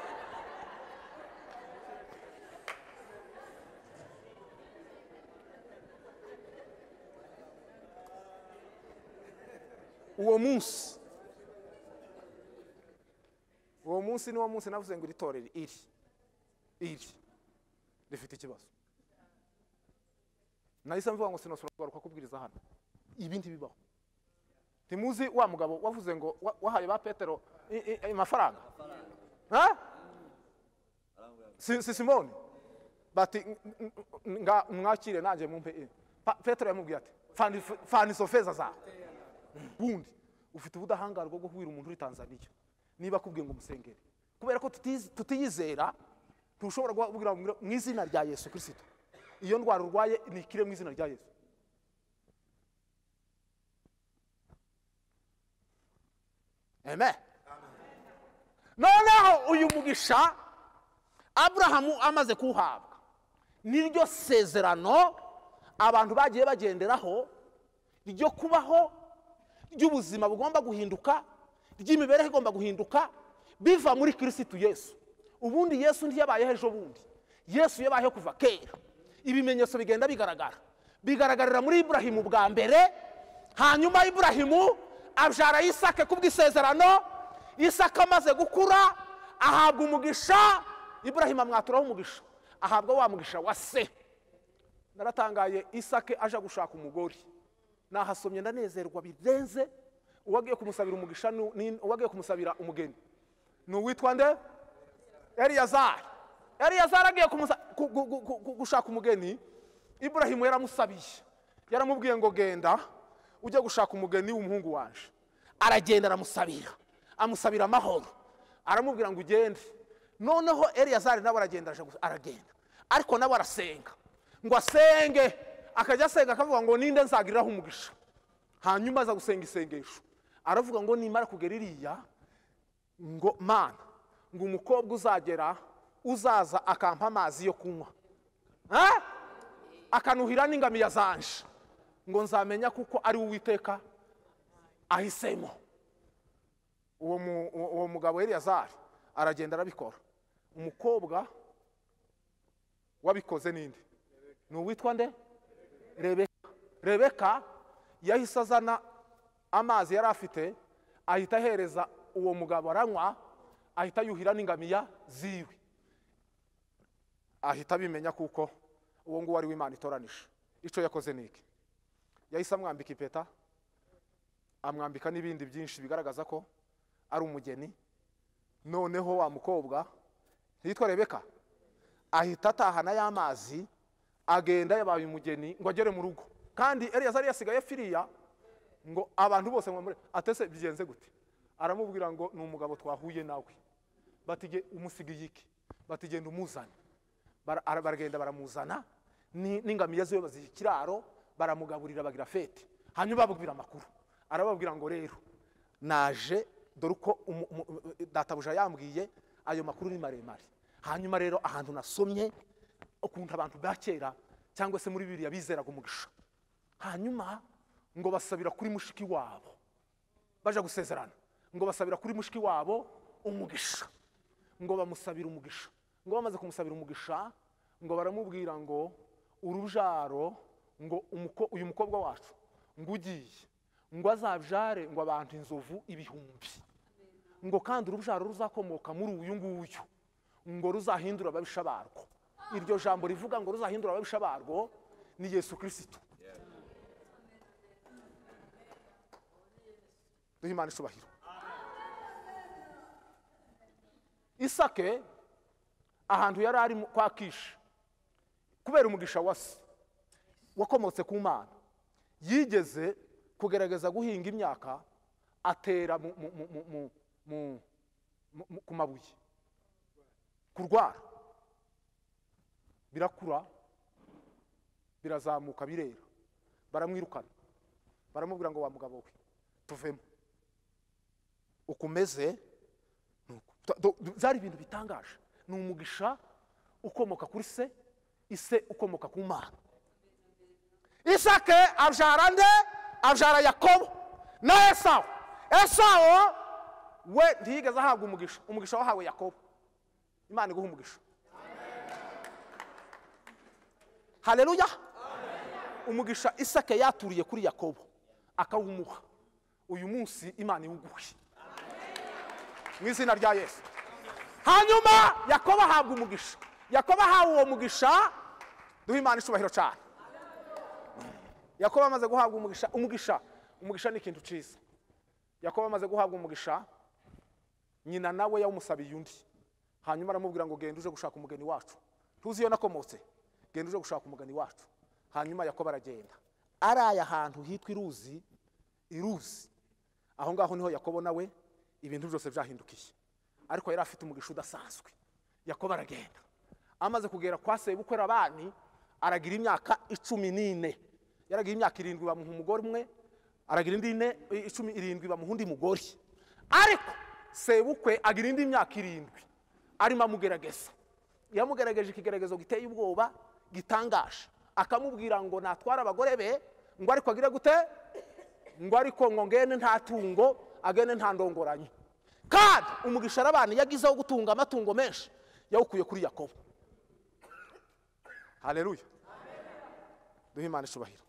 Uwo munsi uwo munsi niwo munsi navuze ngo iritorero iri iri rifite ikibazo. Nahise mvuga ngo sinosura kugaruka kubwiriza hano ibindi bibaho. Timuzi wa mugabo wavuze ngo wahaye ba Petero amafaranga, ha si Simoni bati nga mwakire nanje mumpe. Petero yamubwiye ati fani fani sofeza za bundi ufite ubudahangarwa bwo kubwira umuntu uri Tanzania niba kubwiye ngo musengere, kubera ko tutiyizera tushobora kubwira mu izina rya Yesu Kristo iyo ndwara urwaye nikire mu izina rya Yesu. Amen. Noneho uyu mugisha Abrahamu amaze kuhabwa niryo sezerano abantu bagiye bagenderaho ryo kubaho, ry'ubuzima bugomba guhinduka, ry'imibereho igomba guhinduka biva muri Kristo Yesu. Ubundi Yesu ntiyabayeho ejo bundi, Yesu yabayeho kuva kera. Ibimenyetso bigenda bigaragara bigaragarira muri Ibrahimu bwa mbere, hanyuma Ibrahimu abyara Isaka kubw'isezerano. Isaka amaze gukura ahabwa umugisha, Ibrahimu amwaturaho umugisha, ahabwa wa mugisha wa se. Naratangaye Isaka aje gushaka umugore, nahasomye ndanezerwa birenze. Uwagiye kumusabira umugisha ni uwagiye kumusabira umugeni ni uwitwa nde? Eliyazari. Eliyazari agiye gushaka umugeni, Ibrahimu yaramusabiye, yaramubwiye ngo genda ujye gushaka umugeni w'umuhungu wanje. Aragenda aramusabira, amusabira amahoro, aramubwira ngo ugende. Noneho Eliyazari nawe aragenda aragenda, ariko nawe arasenga ngo asenge, akajya asenga akavuga ngo ninde nzagiriraho umugisha. Hanyuma aza gusenga isengesho, aravuga ngo nimara kugera iriya ngo Mana, ngo umukobwa uzagera uzaza akampa amazi yo kunywa, ha akanuhira n'ingamiya zanje, ngo nzamenya kuko ari Uwiteka ahisemo. Uwo uwo mugabo Eliyazari aragenda arabikora. Umukobwa wabikoze ninde? Ni uwitwa nde? Rebeka. Rebeka yahise azana amazi yari afite, ahita ahereza uwo mugabo aranywa, ahita yuhira n'ingamiya ziwe. Ahita bimenya kuko uwo ngo wari w'Imana itoranije. Ico yakoze niki? Yahise amwambika impeta, amwambika n'ibindi byinshi bigaragaza ko ari umugeni. Noneho wa mukobwa yitwa Rebeka ahita atahana y'amazi agenda yabaye umugeni ngo agere mu rugo. Kandi Eliyazari yasigaye firiya ngo abantu bose ngo atese bigenze gute, aramubwira ngo ni umugabo twahuye nawe, batige umusigiye iki, batigenda umuzana. Baragenda baramuzana n'ingamiya ziwe bazikiraro, baramugaburira bagira fete. Hanyuma babwira amakuru, arababwira ngo rero naje dore uko databuja yambwiye ayo makuru ni maremare. Hanyuma rero ahantu nasomye ukuntu abantu bakera cyangwa se muri Bibiliya bizeraga umugisha, hanyuma ngo basabira kuri mushiki wabo baje gusezerana, ngo basabira kuri mushiki wabo umugisha, ngo bamusabira umugisha. Ngo bamaze kumusabira umugisha ngo baramubwira ngo urujaro ngo uyu mukobwa wacu ngo ugiye ngo azabyare ngo abantu inzovu ibihumbi, ngo kandi urujaro ruzakomoka muri uyu nguyu ngo ruzahindura ababisha barwo. Iryo jambo rivuga ngo ruzahindura ababisha barwo ni Yesu Kristo. Duhe Imana ishubahiro. Isake ahantu yari ari kwa Kishi kubera umugisha wase wakomotse ku Mana, yigeze kugerageza guhinga imyaka atera ku mabuye, kurwara, birakura birazamuka birera. Baramwirukana baramubwira ngo wa mugabo we tuvemo ukumeze. Zari ibintu bitangaje. Ni umugisha ukomoka kuri se, ise ukomoka ku Mana. Isake abyara nde? Abyara Yakobo na Esawu. Esawu we ntiyigeze ahabwa umugisha, umugisha wahawe Yakobo. Imana iguha umugisha. Haleluya. Umugisha Isake yaturiye kuri Yakobo akawumuha, uyu munsi Imana iwuguhe mu izina rya Yesu. Hanyuma Yakobo ahabwa umugisha. Yakobo ahawe uwo mugisha, duhe Imana ishubahiro cyane. Yakobo amaze guhabwa umugisha, umugisha umugisha ni ikintu cyiza. Yakobo amaze guhabwa umugisha, nyina nawe yawumusabiye undi. Hanyuma aramubwira ngo genda uje gushaka umugeni wacu, tuzi iyo nakomotse, genda uje gushaka umugeni wacu. Hanyuma Yakobo aragenda araya ahantu hitwa Iruzi. Iruzi aho ngaho niho Yakobo nawe ibintu byose byahindukiye, ariko yari afite umugisha udasanzwe. Yakobo aragenda amaze kugera kwa sebukwe Labani, aragira imyaka icumi n'ine. Yaragira imyaka irindwi bamuha umugore umwe, aragira indi ine icumi irindwi bamuha undi mugore. Ariko sebukwe agira indi myaka irindwi arimo amugerageza. Yamugerageje ikigeragezo giteye ubwoba gitangaje, akamubwira ngo natwara abagore be, ngo ariko agira gute, ngo ariko ngo ngene nta tungo, agene nta ndongoranye. Kandi umugisha Labani yagizeho gutunga amatungo menshi yawukuye kuri Yakobo. Haleluya. Duhe Imana ishubahiro.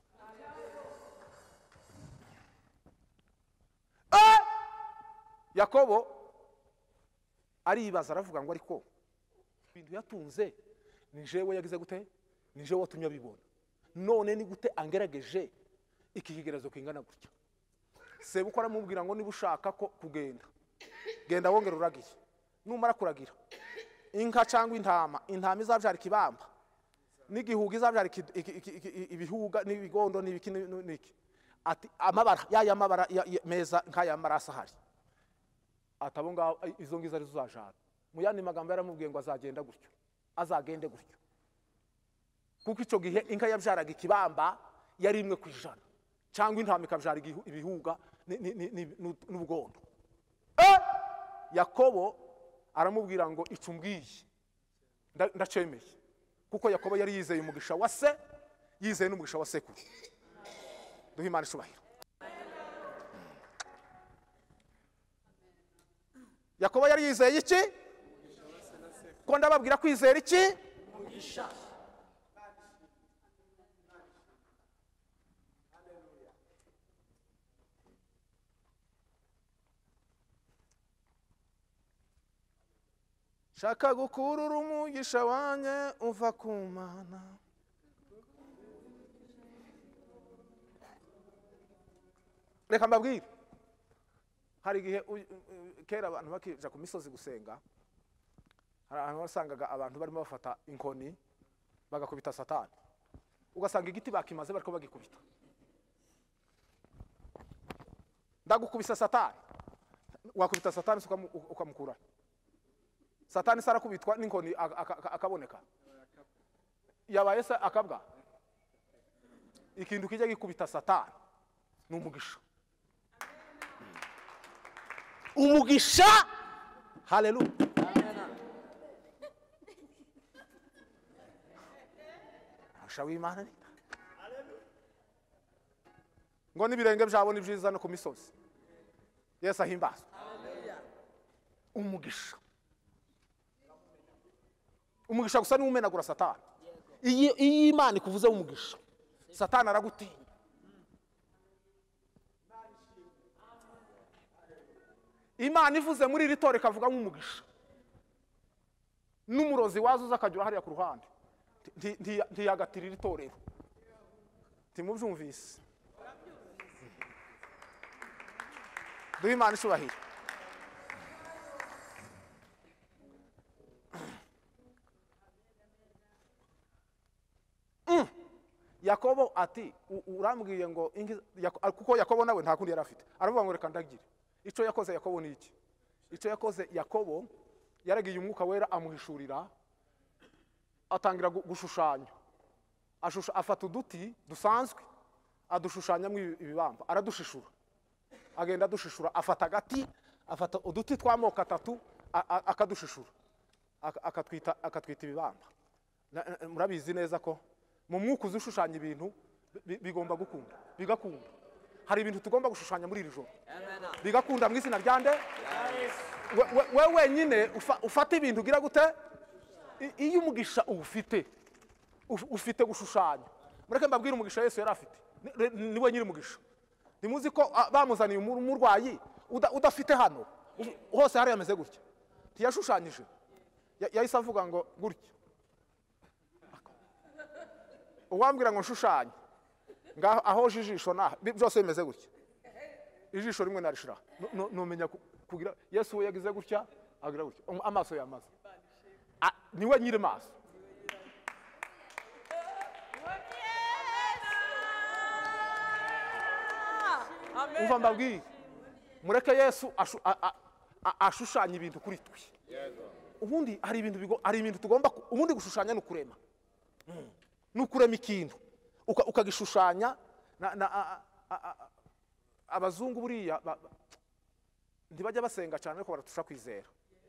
Eh Yakobo aribaza aravuga ngo ariko ibintu yatunze ni jewe yagize gute, ni jewe watumye bibona, none ni gute angerageje iki kigerezo kingana gutya. Sebukwe aramubwira ngo niba ushaka ko kugenda, genda wongera uragiye. Numara kuragira inka cyangwa intama, intama izabyara ikibamba, n'igihuga izabyara ibihuga n'ibigondo n'ibiki n'iki. Ati amabara yaya mabara meza nkaya marasa hari, atabonga izo ngiza ari zuzajana. Mu yandi magambo yaramubwiye ngo azagenda gutyo, azagende gutyo, kuko icyo gihe inka yabyaraga ikibamba yari imwe ku ijana, cyangwa intama ikabyara ibihuga n'ubugondo. Eh Yakobo aramubwira ngo icumbwiye ndacemeye, kuko Yakobo yari yizeye umugisha wa se, yizeye n'umugisha wa sekuru. Duhe Imana ishubahiro. Yakobo yari yizeye iki? Ko ndababwira kwizera iki? Umugisha. Shaka gukurura umugisha wanye uva ku Mana. Reka mbabwire hari igihe u- u- kera abantu bakija ku misozi gusenga, hari ahantu wasangaga abantu barimo bafata inkoni bagakubita satani, ugasanga igiti bakimaze bariko bagikubita. Ndagukubisa satani, wakubita satani se ukamu- ukamukura. Satani sara kubitwa n'inkoni aka- aka- akaboneka, yabaye se akabwa. Ikintu kijya gikubita satani ni umugisha. Umugisha, haleluya. Asha w'Imana ni ngo n'ibirenge byabo ni byiza no ku misozi. Yesu ahimbazwe. Umugisha, umugisha gusa ni umenagura satani. Iyi iyi Imana ikuvuze umugisha, satani aragutinya. Imana ivuze muri iri tore kavuga nk'umugisha, n'umurozi wazuza akajya hariya ku ruhande nti- nti- ntiyagatira iri torero. Timubyumvise? Duhe Imana ishubahiro. Mm. Yakobo ati u- urambwiye ngo ingi- Yako- kuko Yakobo nawe nta kundi yari afite, aravuga ngo reka ndagire. Ico yakoze Yakobo ni iki? Ico yakoze Yakobo yaragiye umwuka wera amuhishurira, atangira gu- gushushanya. Ashusha afata uduti dusanzwe adushushanyamo ibi- ibibamba, aradushishura, agenda adushishura, afata agati, afata uduti tw'amoko atatu a- a- akadushishura, Aka- akatwita akatwita ibibamba. Na- na- murabizi neza ko mu mwuka uzushushanya ibintu bi- bigomba gukunda, bigakunda. Hari ibintu tugomba gushushanya muri iri joro bigakunda mu izina rya nde. We- we- we wenyine ufa- ufata ibintu ugira gute. I- iyo umugisha uwufite, uf- ufite gushushanya. Mureke mbabwire umugisha Yesu yari afite, Ni- ni- niwe nyiri umugisha. Nimuzi ko ah, bamuzaniye umu- umurwayi uda- udafite hano u- hose hari yameze gutya, ntiyashushanyije. Ya- yahise avuga ngo gutya, uwambwira ngo nshushanye ngaho ahoje ijisho naha bi- byose bimeze gutya, ijisho rimwe narishira Nu- nu- numenya ku- kugira. Yesu we yagize gutya agira gutya, Um, amaso yamaze. Ah, niwe nyiri maso. Umva mbabwire, mureke Yesu ashu- a- a- a- ashushanya ibintu kuri twe. Ubundi hari ibintu bigo, hari ibintu tugomba ku- ubundi gushushanya nukurema, nukurema ikintu uka- ukagishushanya. na- na- a- a- a- abazungu buriya ba- ba- ntibajya basenga cyane ariko baratusha kwizera.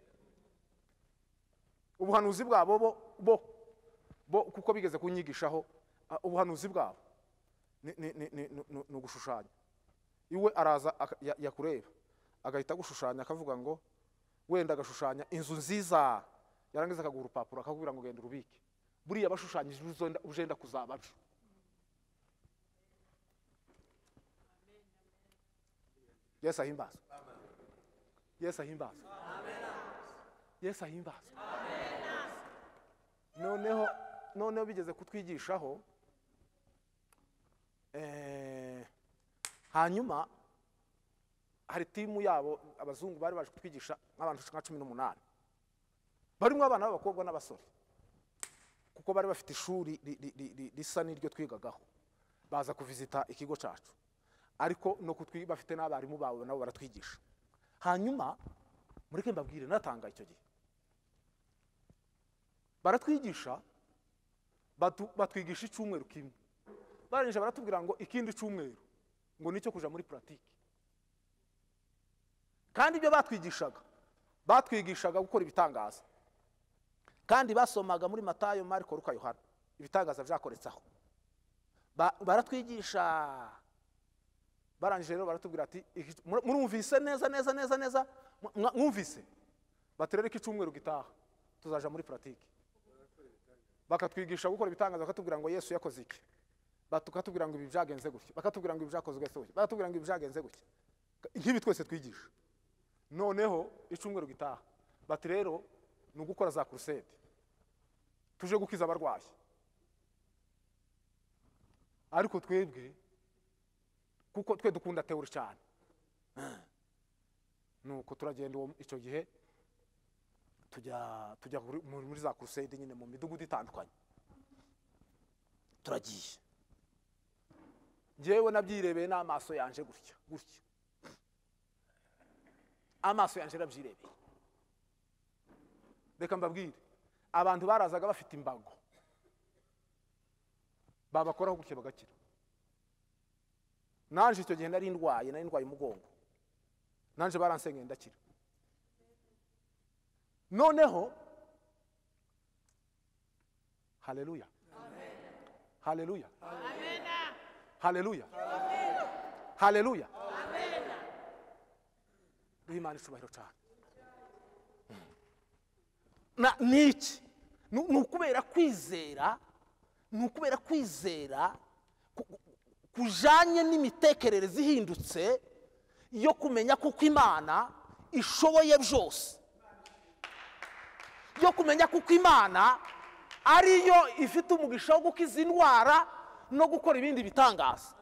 Ubuhanuzi bwabo bo bo bo kuko bigeze kunyigishaho, ah, ubuhanuzi bwabo ni ni ni ni ni- ni ugushushanya. Iwe araza aka- ya- yakureba agahita gushushanya akavuga ngo wenda agashushanya inzu nziza, yarangiza akaguha urupapuro akakubwira ngo genda urubike. Buriya bashushanyije uzenda ujenda kuzabaca. Yesu ahimbazwe. Yesu ahimbazwe. Yesu ahimbazwe. Noneho noneho bigeze kutwigishaho, eh, hanyuma hari timu yabo abazungu bari baje kutwigisha nk'abantu nka cumi n'umunani, barimo abana b'abakobwa n'abasore, kuko bari bafite ishuri ri- ri- ri- ri- risa n'iryo twigagaho. Baza kuvizita ikigo cacu, ariko no kutwi bafite n'abarimu babo nabo baratwigisha. Hanyuma mureke mbabwire, natanga icyo gihe baratwigisha, batu- batwigisha icyumweru kimwe, barangije baratubwira ngo ikindi cyumweru ngo nicyo kuja muri pratique. Kandi ibyo batwigishaga, batwigishaga gukora ibitangaza, kandi basomaga muri Matayo, Mariko, Luka, Yohana, ibitangaza byakoretsaho. Ba- baratwigisha, barangije rero baratubwira ati iki- mur- murumvise neza neza neza neza, mwa- mwumvise baterere ko icyumweru gitaha tuzaja muri pratique. Bakatwigisha gukora ibitangaza, bakatubwira ngo Yesu yakoze iki, bakatubwira ngo ibi byagenze gutya, bakatubwira ngo ibi byakozwe gutya, bakatubwira ngo ibi byagenze gutya. Nk'ibi twese twigisha. Noneho icyumweru gitaha bati rero ni ugukora za crusade, tuje gukiza abarwayi. Ariko twebwe kuko twe dukunda teori cyane, nuko turagenda icyo gihe tujya tujya muri za crusade nyine mu midugudu itandukanye turagiye njyewe nabyirebeye n'amaso yanje gutya gutya amaso yanje nabyirebeye reka mbabwire abantu barazaga bafite imbago babakoraho gutya bagakira nanje icyo gihe nari ndwaye nari ndwaye umugongo nanje baransengeye ndakira noneho haleluya haleluya haleluya haleluya Imana ishubahiro cyane na niki nukubera kwizera nukubera kwizera kujanye n'imitekerereze ihindutse yo kumenya kuko Imana ishoboye byose yo kumenya kuko Imana ariyo ifite umugisha wo gukiza indwara no gukora ibindi bitangaza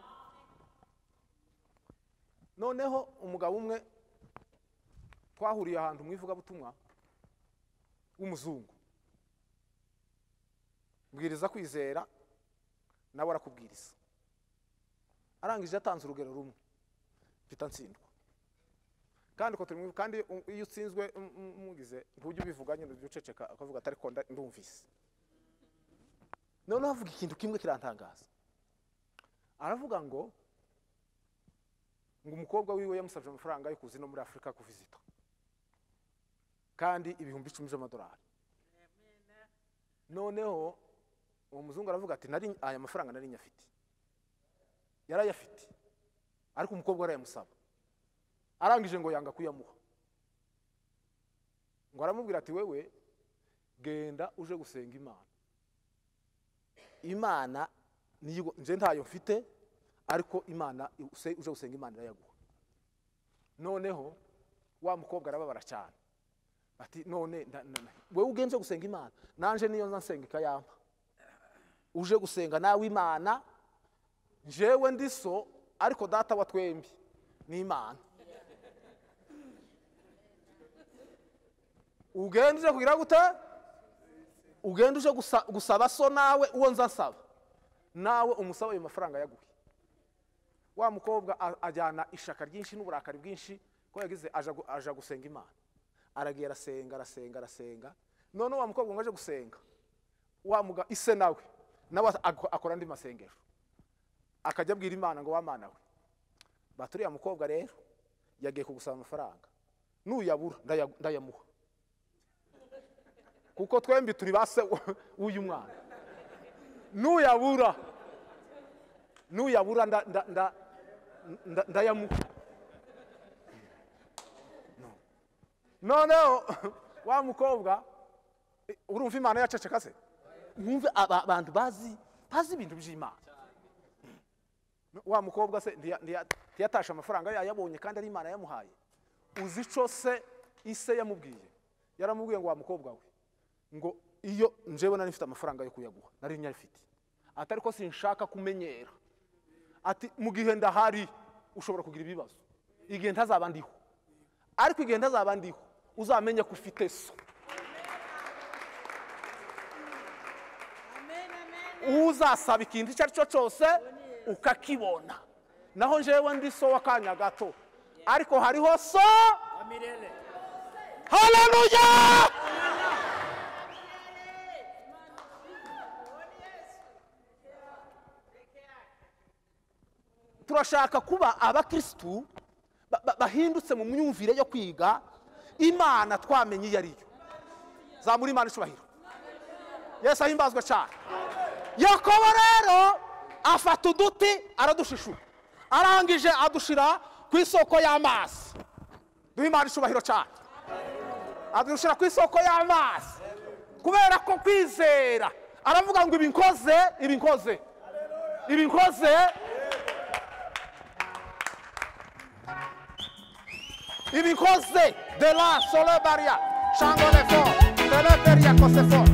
noneho umugabo umwe twahuriye ahantu mwivuga butumwa w'umuzungu bwiriza kwizera nawe arakubwiriza arangije atanze urugero rumwe mpita ntsindwa kandi ko turi kandi iyo utsinzwe mugize ntujye ubivuga nyine uceceka akavuga atari ko ndumvise noneho avuga ikintu kimwe kirantangaza aravuga ngo ngo umukobwa wiwe yamusabye amafaranga yo kuzi no muri Afrika kuvizita kandi ibihumbi icumi by'amadolari noneho uwo muzungu aravuga ati nari aya mafaranga nari nyafite yarayafite ariko umukobwa arayamusaba arangije ngo yanga kuyamuha ngo aramubwira ati wewe genda uje gusenga Imana Imana niyo nje ntayo mfite ariko Imana uje gusenga Imana irayaguha noneho wa mukobwa arababara cyane ati none wewe ugenze gusenga Imana nanje niyo nzansenga ikayampa uje gusenga nawe Imana jewe ndiso ariko data wa twembi ni Imana ugenze kugira gute ugenze gusaba so nawe uwo nzasaba nawe umusaba ayo mafaranga yaguhe wa mukobwa ajyana ishaka ryinshi n'uburakari bwinshi ko yagize aja gusenga Imana aragiye arasenga arasenga arasenga none wa mukobwa ngo aje gusenga wa muga ise nawe nawe akora ndi masengero akajya abwira Imana ngo wamana we baturiya mukobwa rero yagiye kugusaba amafaranga nuyabura ndayamuha kuko twembi turi base uyu mwana nuyabura nuyabura nda nda ndayamuha noneho wa mukobwa urumva Imana yaceceka se mwumve abantu bazi bazi ibintu by'Imana wa mukobwa se ntiyatasha amafaranga yayabonye kandi ari Imana yamuhaye uzi ico se ise yamubwiye yaramubwiye ngo wa mukobwa we ngo iyo njewe nari mfite amafaranga yo kuyaguha nari nyafite atari ko sinshaka kumenyera ati mu gihe ndahari ushobora kugira ibibazo igihe ntazaba ndiho ariko igihe ntazaba ndiho uzamenye ko ufite so uzasaba ikintu icyo ari cyo cyose ukakibona naho njewe ndi so wakanya gato ariko hariho so haleluya turashaka kuba abakristu bahindutse mu myumvire yo kwiga Imana twamenye iyo ariyo zamuri Imana ishubahiro Yesu ahimbazwe cyane Yakobo rero afata uduti aradushishura arangije adushira ku isoko y'amazi duha Imana ishubahiro cyane adushira ku isoko y'amazi kubera ko kwizera aravuga ngo ibinkoze ibinkoze ibinkoze ibinkoze de la sole baria changole fort de la feria cose fort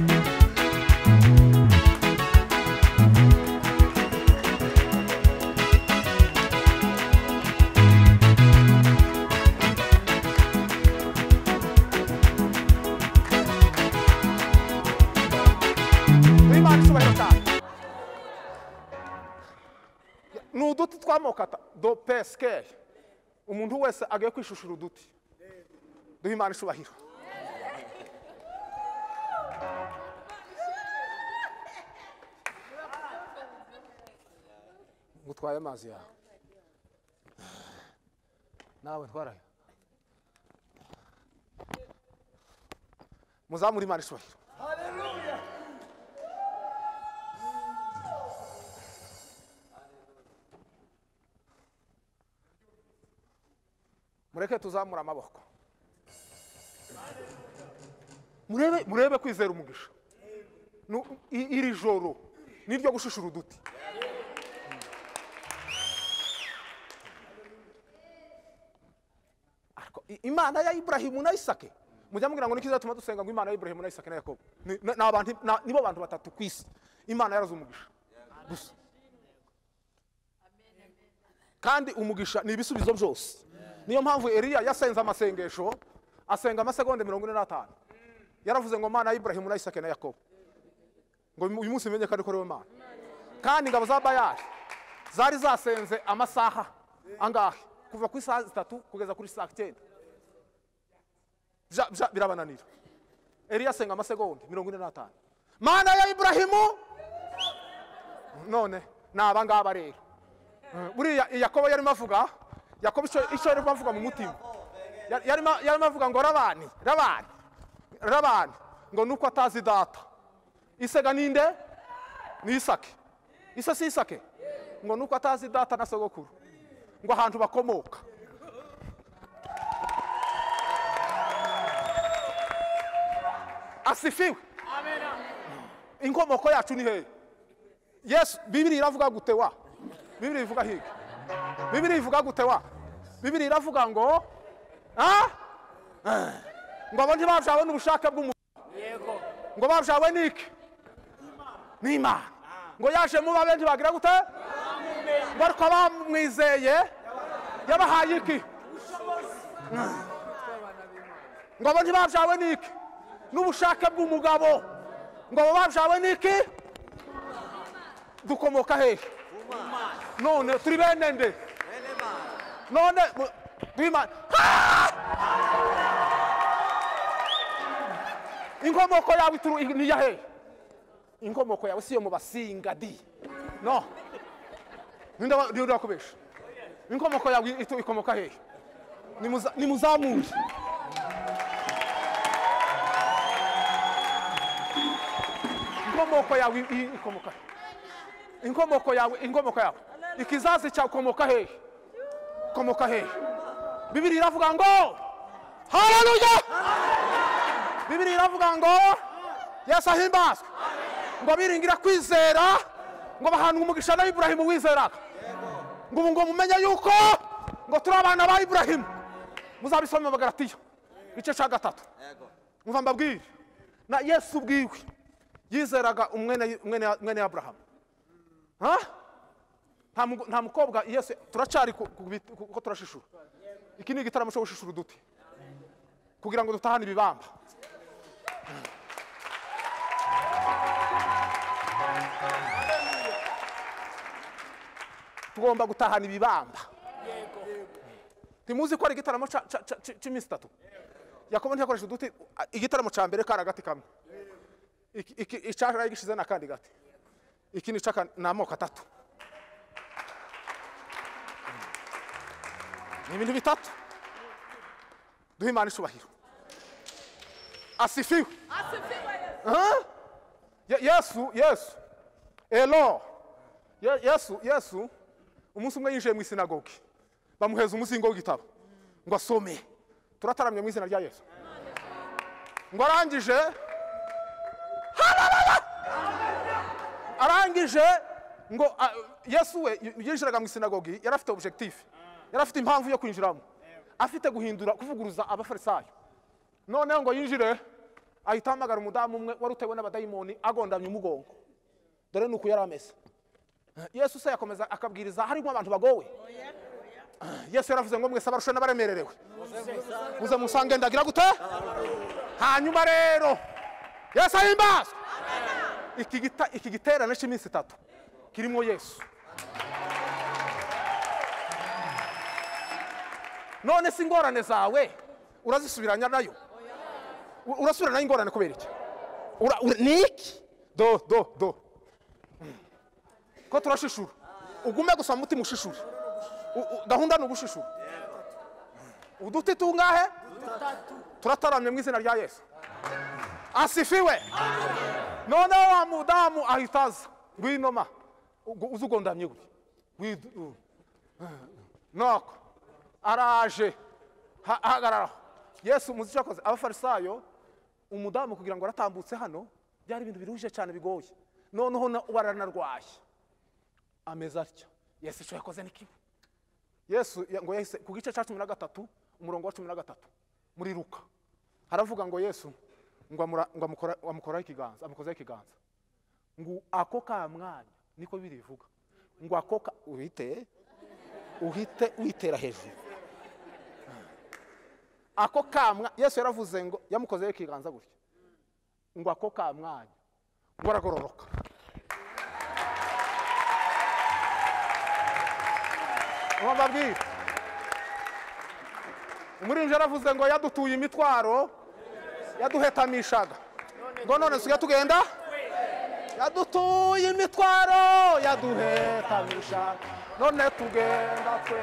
ni uduti twamokata do peske umuntu wese agiye kwishushura uduti duha Imana ishubahiro ngutwaye amazi yawe nawe ntwarayo muzamura Imana ishubahiro haleluya mureke tuzamura amaboko murebe murebe kwizera umugisha iri joro niryo gushushura uduti Imana ya Ibrahimu na Isake mujya mugira ngo nikizatuma dusenga ngo Imana ya Ibrahimu na Isake na Yakobo n'abantu nibo bantu batatu kwisi Imana yarazumugisha gusa kandi umugisha ni ibisubizo byose niyo mpamvu Eliya yasenza amasengesho asenga amasegonda mirongo ine n'atanu yaravuze ngo Imana ya Ibrahimu na Isake na Yakobo ngo uyu munsi menye kandi ko ari Imana kandi ngabo za Bayali zari zasenze amasaha angahe kuva ku isaha zitatu kugeza kuri saa cyenda birabananira Eliya asenga amasegonda mirongo ine n'atanu Mana ya Ibrahimu none naba ngaba rero buriya Yakobo yari mavuga Yakobo icyo yari mavuga mu mutima yari yari mavuga ngo rabani rabani rabani ngo nuko atazi data Isega ninde ni Isake Isa si Isake ngo nuko atazi data na sogokuru ngo ahantu bakomoka asifiwe amen inkomoko yacu ni he Yesu Bibiri iravuga gute wa Bibiri ivuga higa Bibiri ivuga gute wa Bibiri iravuga ngo ah ngo abo ntibabyawe n'ubushake bw'umuntu yego ngo babyawe niki ni Imana ngo yaje mu babe ntibagira gute ngo ariko bamwizeye yabahaye iki ngo abo ntibabyawe niki n'ubushake bw'umugabo ngo abo babyawe niki dukomoka hehe none turi bene nde none Imana inkomoko yawe ni yahe inkomoko yawe siyo mu basinga di no ninda ninda kubesha inkomoko yawe ikomoka hehe ni muzamuri inkomoko yawe ikomoka inkomoko yawe inkomoko yawe ikizazi cya komoka hehe komoka hehe Bibiri iravuga ngo haleluya Bibiri iravuga ngo Yesu ahimbazwe ngo biringira kwizera ngo bahanwe umugisha na Ibrahimu wizeraga ngo ngo mumenye yuko ngo turi abana ba Ibrahimu muzabisoma mu Galatiya igice cya gatatu mva mbabwire na Yesu ubwiwe yizeraga umwene umwene Abrahamu ha nta mukobwa Yesu turacari kuko turashishura iki ni igitaramo cyo gushishura uduti kugira ngo dutahane ibibamba tugomba gutahana ibibamba timuzi ko ari igitaramo cy'iminsi itatu Yakobo ntiyakoresha uduti igitaramo cya mbere kari agati kamwe icyashara gishize n'akandi gati iki ni amoko atatu ni ibintu bitatu duha Imana ishubahiro asifiwe Yesu Yesu elo Yesu Yesu umunsi umwe yinjiye mu isinagogi bamuheza umuzingo w'igitabo ngo asome turataramye mu izina rya Yesu ngo arangije arangije ngo Yesu we yinjiraga mu isinagogi yari afite objectif yari afite impamvu yo kwinjiramo afite guhindura kuvuguruza abafarisayo noneho ngo yinjire ahita hamagara umudamu umwe wari utewe n'abadayimoni agondamye umugongo dore nuko yari ameze Yesu se yakomeza akabwiriza harimo abantu bagowe Yesu yaravuze ngo mwese abarushe n'abaremererewe uze musange ndagira gute hanyuma rero Yesu ahimbazwe iki gita iki giterane cy'iminsi itatu kirimo Yesu none si ingorane zawe urazisubiranya nayo urasubirana nayo ingorane kubera iki niki do do do ko turashishura ugume gusa mutima ushishura gahunda ni ugushishura uduti tungahe turataramye mu izina rya Yesu asifiwe none wa mudamu ahitaza ngwino ma uzugondamye gute noko araje hagarara Yesu muzi cyakoze abafarisayo umudamu kugira ngo aratambutse hano byari ibintu biruhije cyane bigoye noneho baranarwaye ameza atya Yesu cyo yakoze n'ikibi Yesu ngo yahise ku gice cya cumi na gatatu umurongo wa cumi na gatatu muri Luka haravuga ngo Yesu ngo amukora amukora ikiganza amukoza ikiganza ngo ako ka mwanya niko birivuga ngo ako uhite uhite witera hejuru ako kamwa Yesu yaravuze ngo yamukoze ikiganza gutya ngo ako ka mwanya ngo aragororoka Umubabwira umurinzi yaravuze ngo yadutuye imitwaro yaduhetamishaga ngo none suya tugenda yadutuye imitwaro yaduhetamishaga none tugenda twe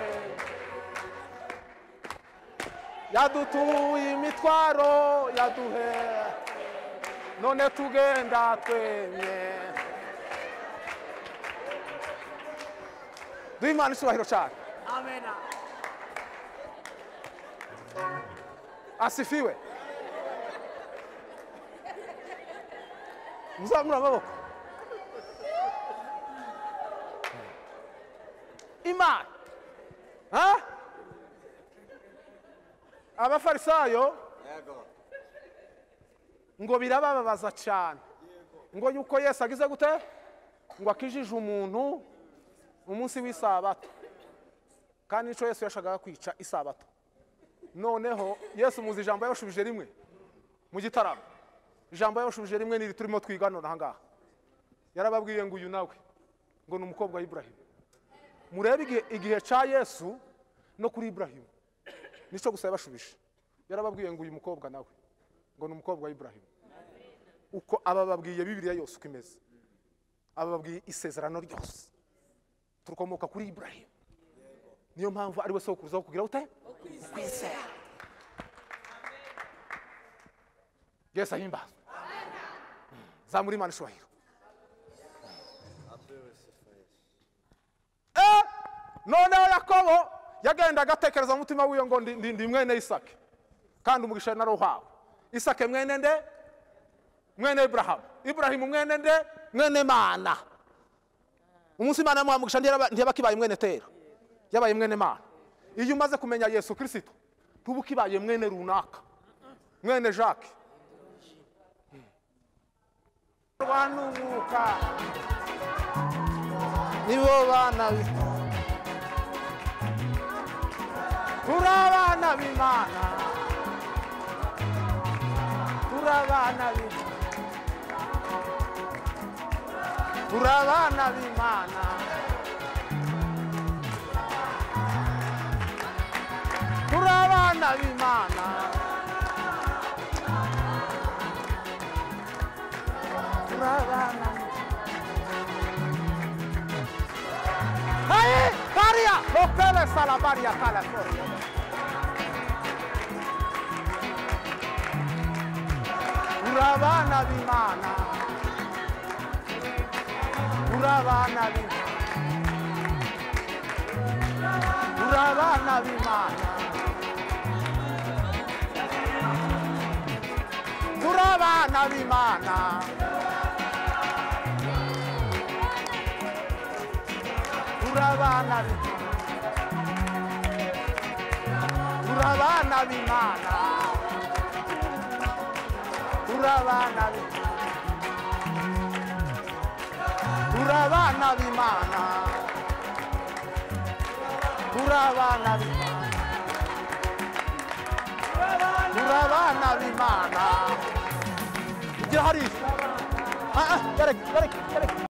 yadutuye imitwaro yaduhe none tugenda twemye duhimana isubahiro cyane Amen. asifiwe muzamura amaboko Imana ha abafarisayo ngo birabababaza cyane ngo yuko Yesu agize gute ngo akijije umuntu umunsi w'isabato kandi nico Yesu yashakaga kwica isabato noneho Yesu muzi ijambo yabashubije rimwe mu gitaramo ijambo yabashubije rimwe niri turimo twigana nahangaha yarababwiye ngo uyu nawe ngo ni umukobwa wa Ibrahim murebe igihe igihe ca Yesu no kuri Ibrahim nico gusa yabashubije yarababwiye ngo uyu mukobwa nawe ngo ni umukobwa wa Ibrahim uko abababwiye Bibiliya yose uko imeze abababwiye isezerano ryose turukomoka kuri Ibrahim niyo mpamvu ari we sokuruza kugira ute kwizera Yesu ahimbaza zamuri Imana ishwahiro eh noneho Yakobo yagenda agatekereza mu mutima wiyo ngo ndi ndi mwene Isake kandi umugisha na roho Isake mwene nde mwene Ibrahim Ibrahim mwene nde mwene Mana umunsi Imana yamugisha ndiyabakibaye mwene Tera yabaye mwene Mana iyo umaze kumenya Yesu Kristo tubukibaye mwene runaka mwene Jacques rwanumuka nibo bana turabana b'Imana turabana b'Imana turabana b'Imana turabana b'Imana turabana Hey, Maria, Lokele Salabaria California. Turabana b'Imana turabana b'Imana turabana b'Imana turabana b'Imana turabana turabana b'Imana turabana turabana b'Imana turabana turabana b'Imana igihe hari ah ah bareke bareke bareke